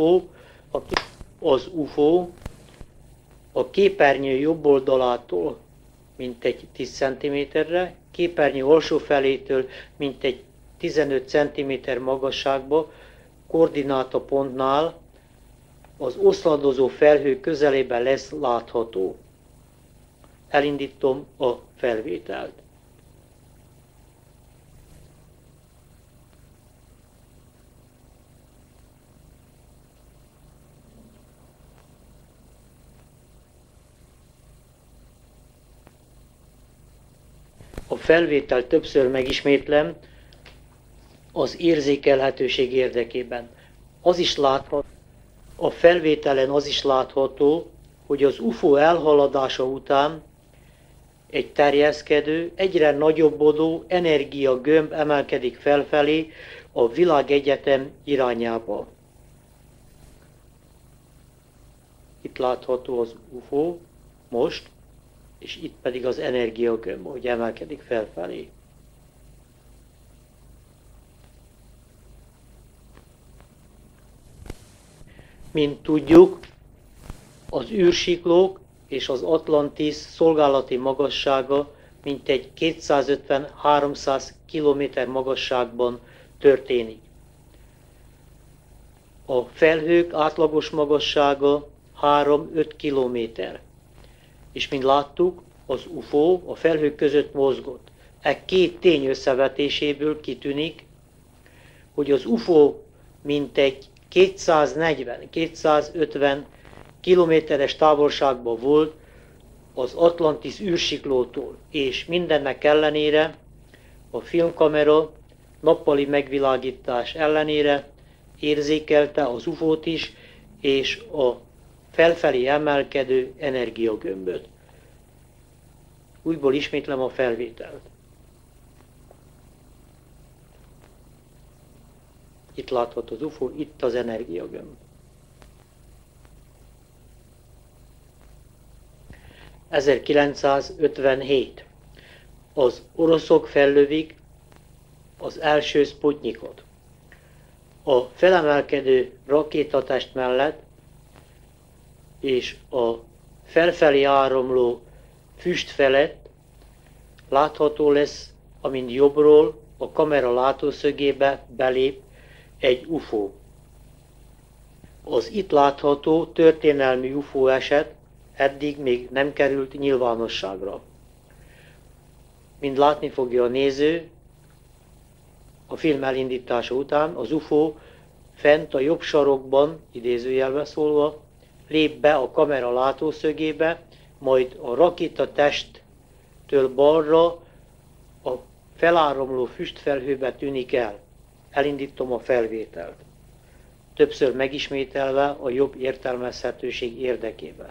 Az UFO a képernyő jobb oldalától mintegy 10 cm-re, képernyő alsó felétől mintegy 15 cm magasságba, koordinátapontnál az oszladozó felhő közelében lesz látható. Elindítom a felvételt. A felvételt többször megismétlem az érzékelhetőség érdekében. A felvételen az is látható, hogy az UFO elhaladása után egy terjeszkedő, egyre nagyobbodó energiagömb emelkedik felfelé a világegyetem irányába. Itt látható az UFO most, és itt pedig az energiagömb, hogy emelkedik felfelé. Mint tudjuk, az űrsiklók és az Atlantis szolgálati magassága mintegy 250-300 km magasságban történik. A felhők átlagos magassága 3-5 km. És mint láttuk, az UFO a felhők között mozgott. E két tény összevetéséből kitűnik, hogy az UFO mintegy 240-250 kilométeres távolságban volt az Atlantis űrsiklótól, és mindennek ellenére a filmkamera nappali megvilágítás ellenére érzékelte az UFO-t is, és a felfelé emelkedő energiagömböt. Újból ismétlem a felvételt. Itt látható az UFO, itt az energiagömb. –1957. Az oroszok fellövik az első Sputnikot. A felemelkedő rakétatest mellett és a felfelé áramló füst felett látható lesz, amint jobbról a kamera látószögébe belép egy UFO. Az itt látható történelmi UFO eset eddig még nem került nyilvánosságra. Mint látni fogja a néző, a film elindítása után az UFO fent a jobb sarokban, idézőjelbe szólva, lép be a kamera látószögébe, majd a rakéta testtől balra a feláramló füstfelhőbe tűnik el. Elindítom a felvételt. Többször megismételve a jobb értelmezhetőség érdekében.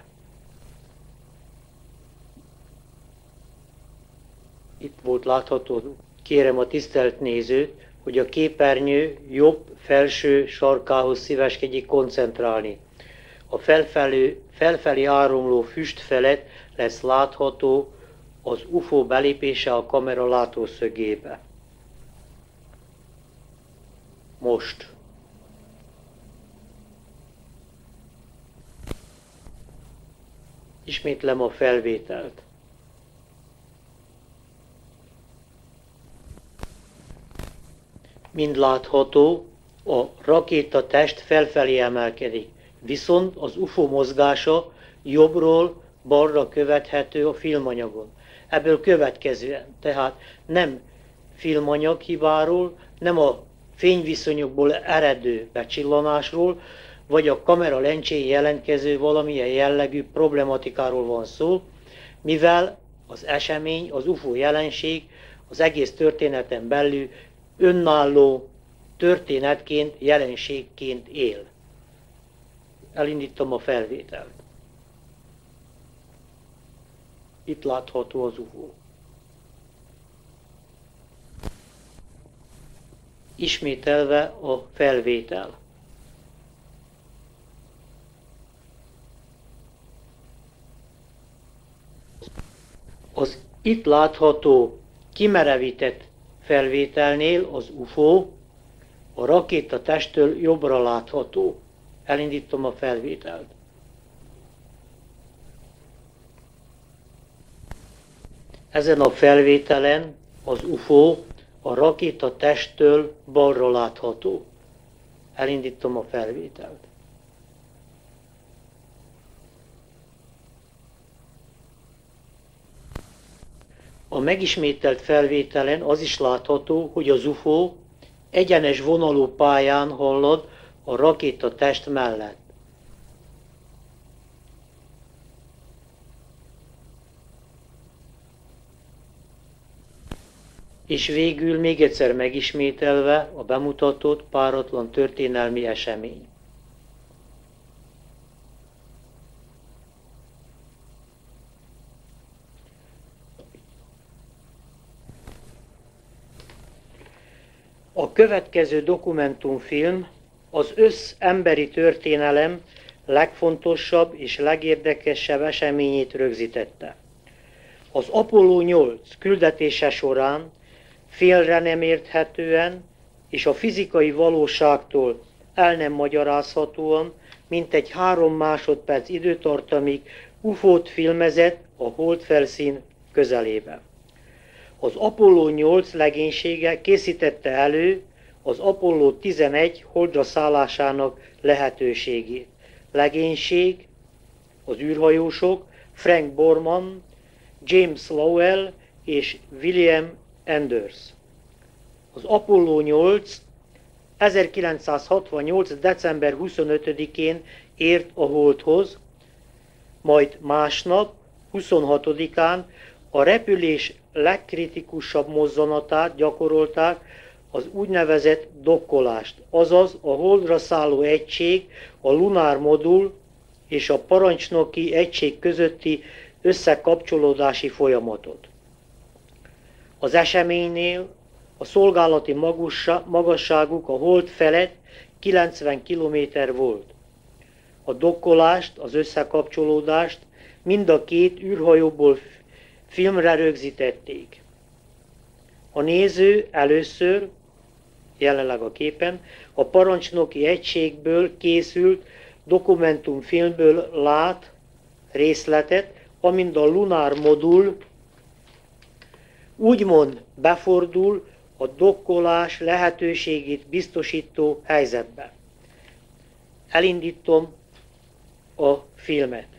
Itt volt látható, kérem a tisztelt nézőt, hogy a képernyő jobb felső sarkához szíveskedjék koncentrálni. A felfelé áramló füst felett lesz látható az UFO belépése a kamera látószögébe. Most. Ismétlem a felvételt. Mind látható, a rakéta test felfelé emelkedik, viszont az UFO mozgása jobbról balra követhető a filmanyagon. Ebből következően, tehát nem filmanyag hibáról, nem a fényviszonyokból eredő becsillanásról, vagy a kamera lencséjén jelentkező valamilyen jellegű problematikáról van szó, mivel az esemény, az UFO jelenség az egész történeten belül önálló történetként, jelenségként él. Elindítom a felvételt. Itt látható az UFO. Ismételve a felvétel. Az itt látható kimerevített felvételnél az UFO a rakéta testtől jobbra látható. Elindítom a felvételt. Ezen a felvételen az UFO a rakéta testtől balra látható. Elindítom a felvételt. A megismételt felvételen az is látható, hogy az UFO egyenes vonalú pályán halad a rakéta test mellett. És végül még egyszer megismételve a bemutatott páratlan történelmi esemény. A következő dokumentumfilm az összemberi történelem legfontosabb és legérdekesebb eseményét rögzítette. Az Apollo 8 küldetése során félre nem érthetően és a fizikai valóságtól el nem magyarázhatóan mintegy 3 másodperc időtartamig UFO-t filmezett a holdfelszín közelében. Az Apollo 8 legénysége készítette elő az Apollo 11 holdra szállásának lehetőségét. Legénység, az űrhajósok, Frank Borman, James Lowell és William Anders. Az Apollo 8 1968. december 25-én ért a Holdhoz, majd másnap, 26-án a repülés legkritikusabb mozzanatát gyakorolták, az úgynevezett dokkolást, azaz a Holdra szálló egység, a lunár modul és a parancsnoki egység közötti összekapcsolódási folyamatot. Az eseménynél a szolgálati magasságuk a Hold felett 90 km volt. A dokkolást, az összekapcsolódást mind a két űrhajóból filmre rögzítették. A néző először jelenleg a képen, a parancsnoki egységből készült dokumentumfilmből lát részletet, amint a Lunar modul úgymond befordul a dokkolás lehetőségét biztosító helyzetbe. Elindítom a filmet.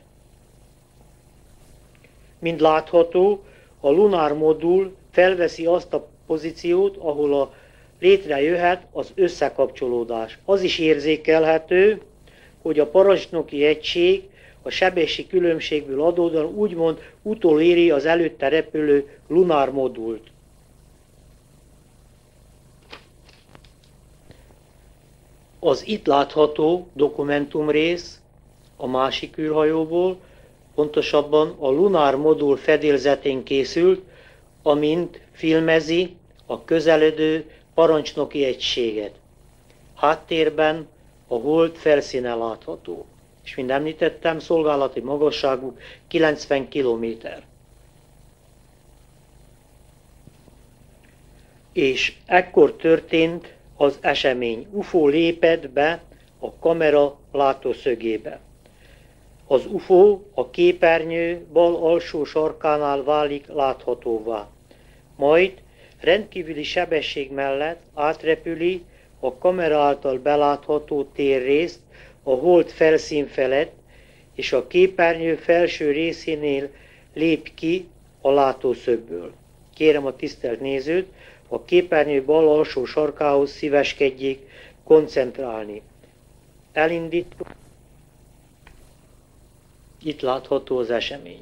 Mint látható, a Lunar modul felveszi azt a pozíciót, ahol létrejöhet az összekapcsolódás. Az is érzékelhető, hogy a parancsnoki egység a sebesség különbségből adódóan úgymond utoléri az előtte repülő Lunar modult. Az itt látható dokumentumrész a másik űrhajóból, pontosabban a Lunar modul fedélzetén készült, amint filmezi a közeledő parancsnoki egységet. Háttérben a hold felszíne látható, és mint említettem, szolgálati magasságuk 90 km. És ekkor történt az esemény. UFO lépett be a kamera látószögébe. Az UFO a képernyő bal alsó sarkánál válik láthatóvá. Majd rendkívüli sebesség mellett átrepüli a kamera által belátható térrészt a hold felszín felett, és a képernyő felső részénél lép ki a látószögből. Kérem a tisztelt nézőt, a képernyő bal alsó sarkához szíveskedjék koncentrálni. Elindítom. Itt látható az esemény.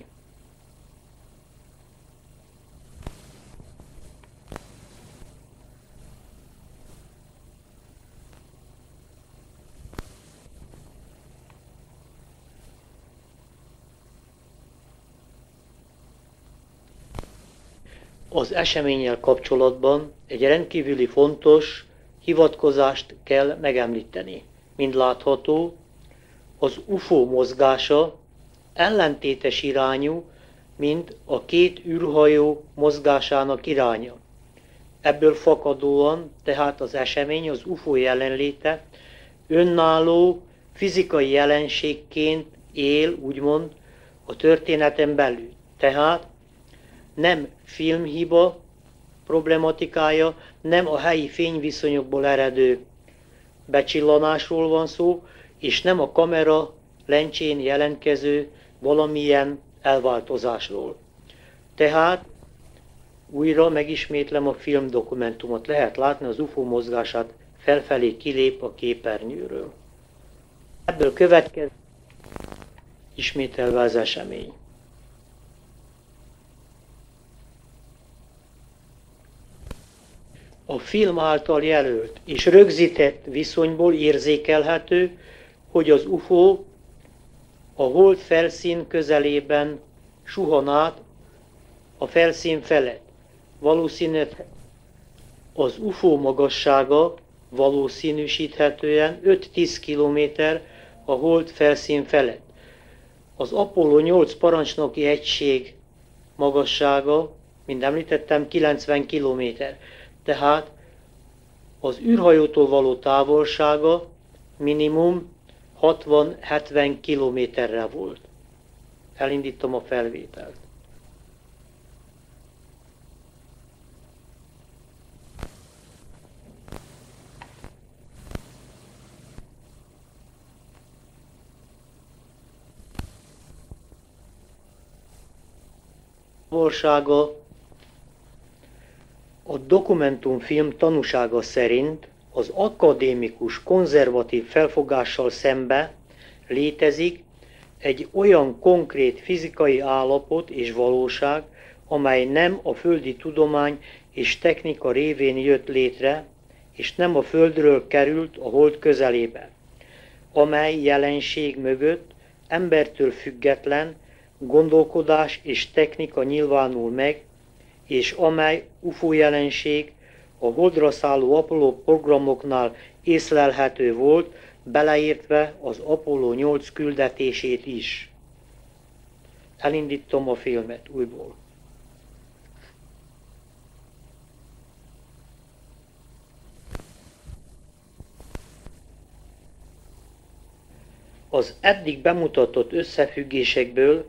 Az eseménnyel kapcsolatban egy rendkívüli fontos hivatkozást kell megemlíteni. Mint látható, az UFO mozgása ellentétes irányú, mint a két űrhajó mozgásának iránya. Ebből fakadóan tehát az esemény, az UFO jelenléte önálló fizikai jelenségként él, úgymond, a történeten belül. Tehát nem filmhiba problematikája, nem a helyi fényviszonyokból eredő becsillanásról van szó, és nem a kamera lencsén jelentkező valamilyen elváltozásról. Tehát újra megismétlem a filmdokumentumot. Lehet látni az UFO mozgását, felfelé kilép a képernyőről. Ebből következik ismételve az esemény. A film által jelölt és rögzített viszonyból érzékelhető, hogy az UFO a hold felszín közelében suhan át a felszín felett. Valószínűleg az UFO magassága valószínűsíthetően 5-10 km a hold felszín felett. Az Apollo 8 parancsnoki egység magassága, mint említettem, 90 km. Tehát az űrhajótól való távolsága minimum 60-70 kilométerre volt. Elindítom a felvételt. Távolsága a dokumentumfilm tanúsága szerint az akadémikus, konzervatív felfogással szembe létezik egy olyan konkrét fizikai állapot és valóság, amely nem a földi tudomány és technika révén jött létre, és nem a Földről került a hold közelébe, amely jelenség mögött embertől független gondolkodás és technika nyilvánul meg, és amely UFO jelenség a holdra szálló Apollo programoknál észlelhető volt, beleértve az Apollo 8 küldetését is. Elindítom a filmet újból. Az eddig bemutatott összefüggésekből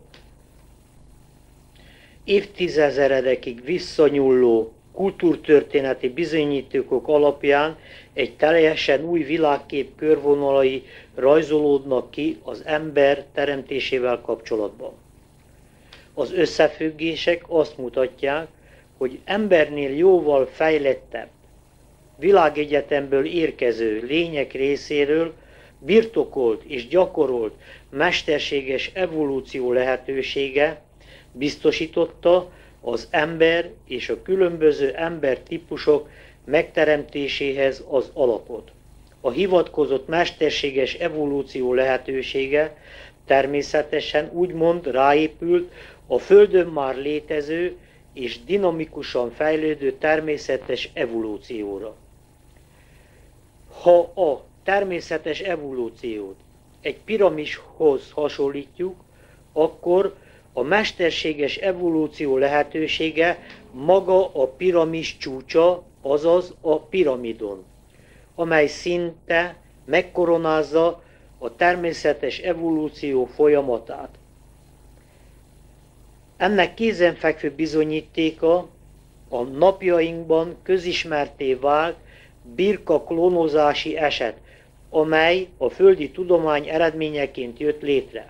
évtizedekig visszanyúló kultúrtörténeti bizonyítékok alapján egy teljesen új világkép körvonalai rajzolódnak ki az ember teremtésével kapcsolatban. Az összefüggések azt mutatják, hogy embernél jóval fejlettebb, világegyetemből érkező lények részéről birtokolt és gyakorolt mesterséges evolúció lehetősége biztosította az ember és a különböző embertípusok megteremtéséhez az alapot. A hivatkozott mesterséges evolúció lehetősége természetesen úgymond ráépült a Földön már létező és dinamikusan fejlődő természetes evolúcióra. Ha a természetes evolúciót egy piramishoz hasonlítjuk, akkor a mesterséges evolúció lehetősége maga a piramis csúcsa, azaz a piramidon, amely szinte megkoronázza a természetes evolúció folyamatát. Ennek kézenfekvő bizonyítéka a napjainkban közismertté vált birka klónozási eset, amely a földi tudomány eredményeként jött létre.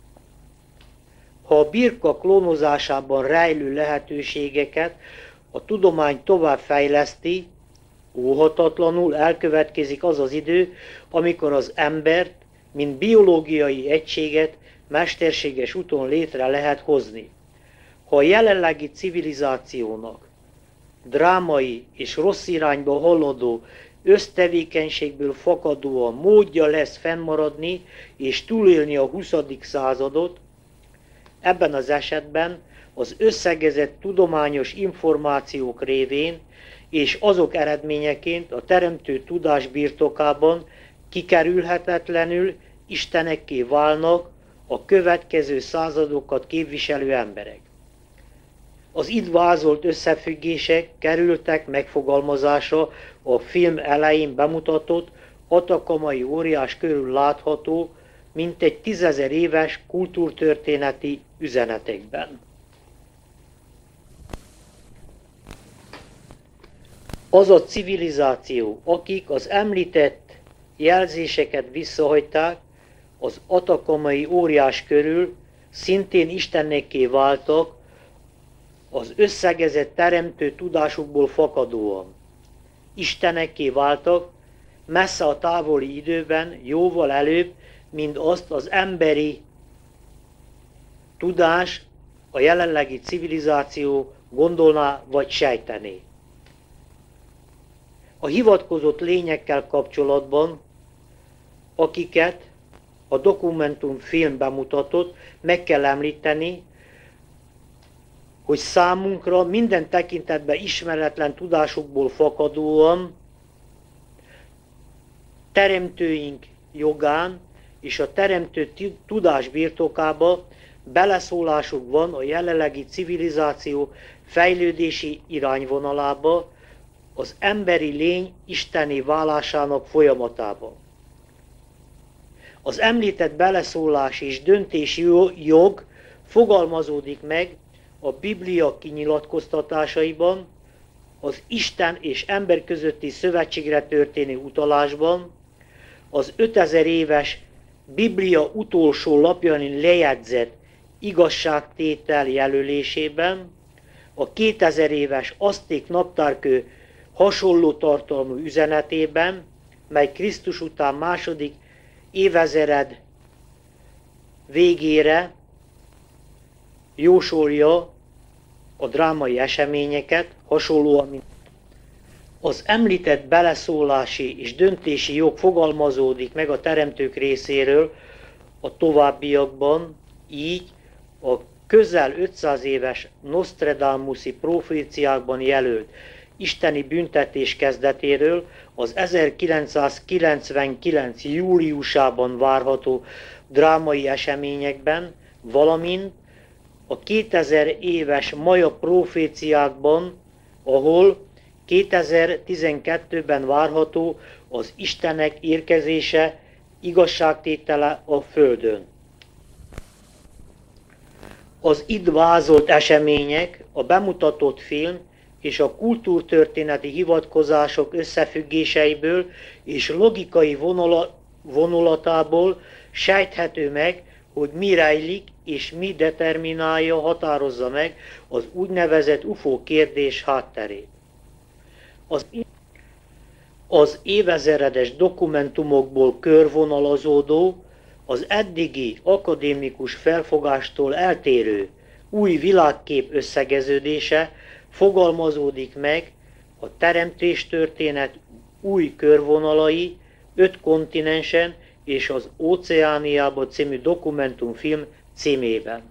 Ha a birka klónozásában rejlő lehetőségeket a tudomány továbbfejleszti, óhatatlanul elkövetkezik az az idő, amikor az embert, mint biológiai egységet mesterséges úton létre lehet hozni. Ha a jelenlegi civilizációnak drámai és rossz irányba haladó össztevékenységből fakadóan módja lesz fennmaradni és túlélni a 20. századot, ebben az esetben az összegezett tudományos információk révén és azok eredményeként a teremtő tudás birtokában kikerülhetetlenül istenekké válnak a következő századokat képviselő emberek. Az itt vázolt összefüggések kerültek megfogalmazásra a film elején bemutatott atakamai óriás körül látható, mintegy 10 000 éves kultúrtörténeti üzenetekben. Az a civilizáció, akik az említett jelzéseket visszahagyták, az atakamai óriás körül szintén istennekké váltak, az összegezett teremtő tudásukból fakadóan. Istenekké váltak messze a távoli időben, jóval előbb, mint azt az emberi tudás, a jelenlegi civilizáció gondolná vagy sejtené. A hivatkozott lényekkel kapcsolatban, akiket a dokumentumfilm bemutatott, meg kell említeni, hogy számunkra minden tekintetben ismeretlen tudásukból fakadóan teremtőink jogán és a teremtő tudás birtokába beleszólásuk van a jelenlegi civilizáció fejlődési irányvonalába, az emberi lény isteni válásának folyamatába. Az említett beleszólás és döntési jog fogalmazódik meg a Biblia kinyilatkoztatásaiban, az Isten és ember közötti szövetségre történő utalásban, az 5000 éves Biblia utolsó lapjain lejegyzett igazságtétel jelölésében, a 2000 éves azték naptárkő hasonló tartalmú üzenetében, mely Krisztus után második évezred végére jósolja a drámai eseményeket, hasonlóan, mint az említett beleszólási és döntési jog fogalmazódik meg a teremtők részéről a továbbiakban, így a közel 500 éves Nostradamusi proféciákban jelölt isteni büntetés kezdetéről, az 1999. júliusában várható drámai eseményekben, valamint a 2000 éves maja proféciákban, ahol 2012-ben várható az Istenek érkezése igazságtétele a földön. Az itt vázolt események, a bemutatott film és a kultúrtörténeti hivatkozások összefüggéseiből és logikai vonulatából sejthető meg, hogy mi rejlik és mi determinálja, határozza meg az úgynevezett UFO kérdés hátterét. Az évezredes dokumentumokból körvonalazódó, az eddigi akadémikus felfogástól eltérő új világkép összegeződése fogalmazódik meg a teremtéstörténet új körvonalai 5 kontinensen és az Óceániába című dokumentumfilm címében.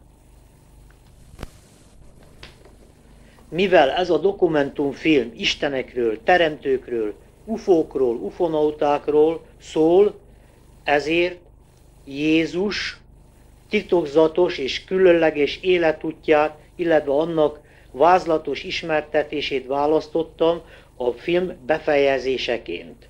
Mivel ez a dokumentumfilm istenekről, teremtőkről, ufókról, ufonautákról szól, ezért Jézus titokzatos és különleges életútját, illetve annak vázlatos ismertetését választottam a film befejezéseként.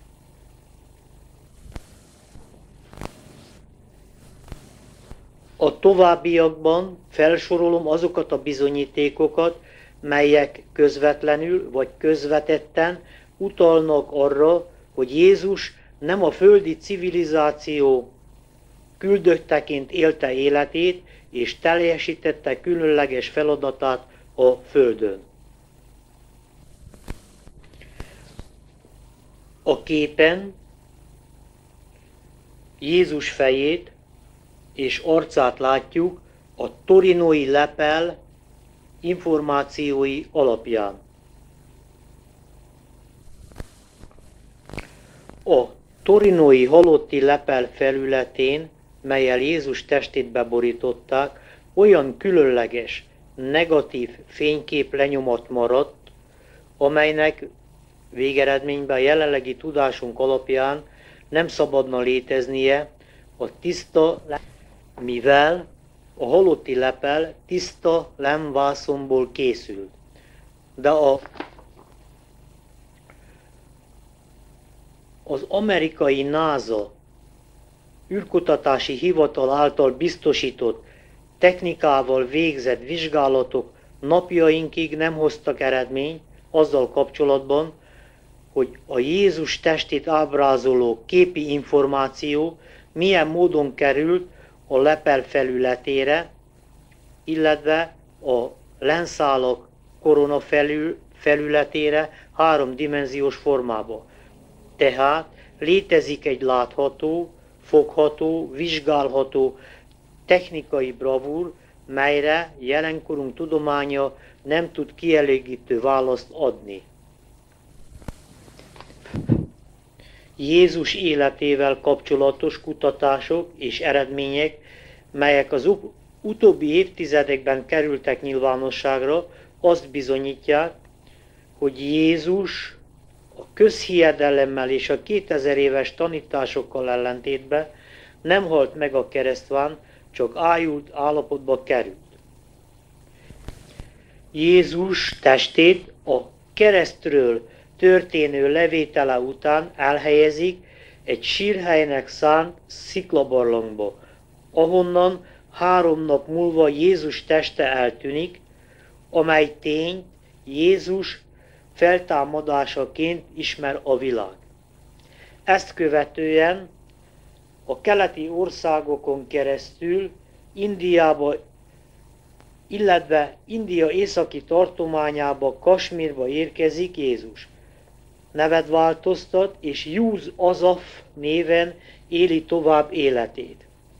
A továbbiakban felsorolom azokat a bizonyítékokat, melyek közvetlenül vagy közvetetten utalnak arra, hogy Jézus nem a földi civilizáció küldötteként élte életét, és teljesítette különleges feladatát a földön. A képen Jézus fejét és arcát látjuk a torinói lepel információi alapján. A torinói halotti lepel felületén, mellyel Jézus testét beborították, olyan különleges, negatív fénykép lenyomat maradt, amelynek végeredményben a jelenlegi tudásunk alapján nem szabadna léteznie, mivel a halotti lepel tiszta lemvászonból készült. De az amerikai NASA űrkutatási hivatal által biztosított technikával végzett vizsgálatok napjainkig nem hoztak eredményt azzal kapcsolatban, hogy a Jézus testét ábrázoló képi információ milyen módon került a lepel felületére, illetve a lenszálak korona felületére háromdimenziós formába. Tehát létezik egy látható, fogható, vizsgálható technikai bravúr, melyre jelenkorunk tudománya nem tud kielégítő választ adni. Jézus életével kapcsolatos kutatások és eredmények, melyek az utóbbi évtizedekben kerültek nyilvánosságra, azt bizonyítják, hogy Jézus a közhiedelemmel és a 2000 éves tanításokkal ellentétben nem halt meg a keresztván, csak ájult állapotba került. Jézus testét a keresztről történő levétele után elhelyezik egy sírhelynek szánt sziklabarlangba, ahonnan 3 nap múlva Jézus teste eltűnik, amely tényt Jézus feltámadásaként ismer a világ. Ezt követően a keleti országokon keresztül Indiába, illetve India északi tartományába, Kasmírba érkezik Jézus. Nevet változtat, és Júz Azaf néven éli tovább életét.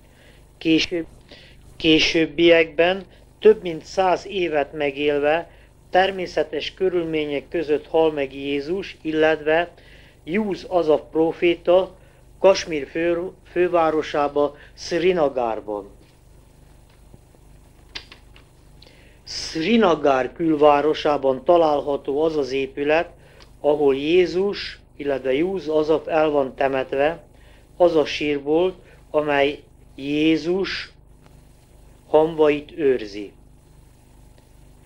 Későbbiekben több mint 100 évet megélve természetes körülmények között hal meg Jézus, illetve Júz Azaf próféta Kasmír fővárosába, Srinagárban. Srinagár külvárosában található az az épület, ahol Jézus, illetve Júz Azaf el van temetve, az a sírbolt, amely Jézus hamvait őrzi.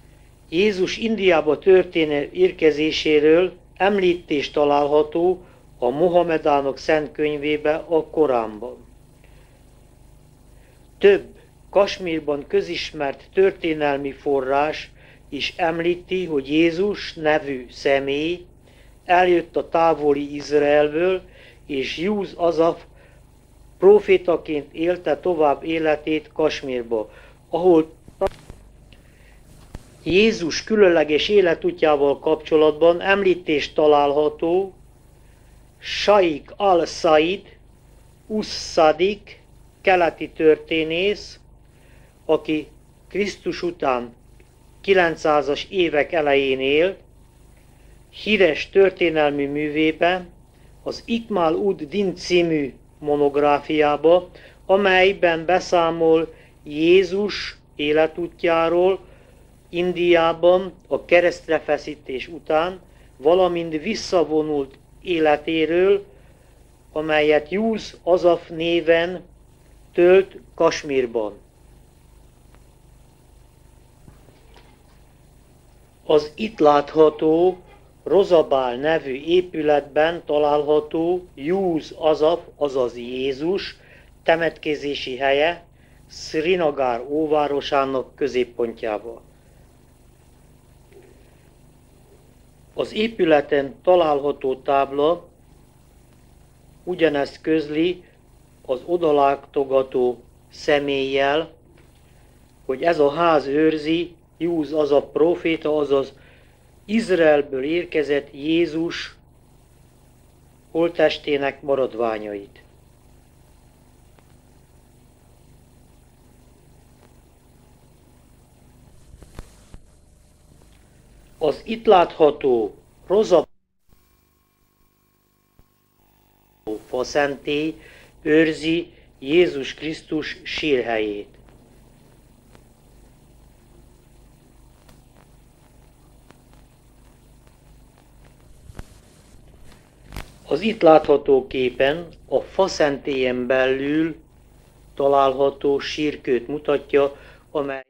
Jézus Indiába történő érkezéséről említés található a Mohamedánok szent könyvébe, a Koránban. Több Kasmírban közismert történelmi forrás is említi, hogy Jézus nevű személy eljött a távoli Izraelből, és Júz Azaf profétaként élte tovább életét Kasmírba, ahol Jézus különleges életútjával kapcsolatban említés található Shaikh al-Said us-Sadik keleti történész, aki Krisztus után 900-as évek elején él, híres történelmi művébe, az Ikmal ud-Din című monográfiába, amelyben beszámol Jézus életútjáról Indiában a keresztrefeszítés után, valamint visszavonult életéről, amelyet Júz Azaf néven tölt Kasmírban. Az itt látható Rozabál nevű épületben található Júz Azaf, azaz Jézus temetkezési helye Srinagar óvárosának középpontjában. Az épületen található tábla ugyanezt közli az odalátogató személlyel, hogy ez a ház őrzi Júz Azaf próféta, azaz Izraelből érkezett Jézus holttestének maradványait. Az itt látható Rozabál faszentély őrzi Jézus Krisztus sírhelyét. Az itt látható képen a faszentélyen belül található sírkőt mutatja, amely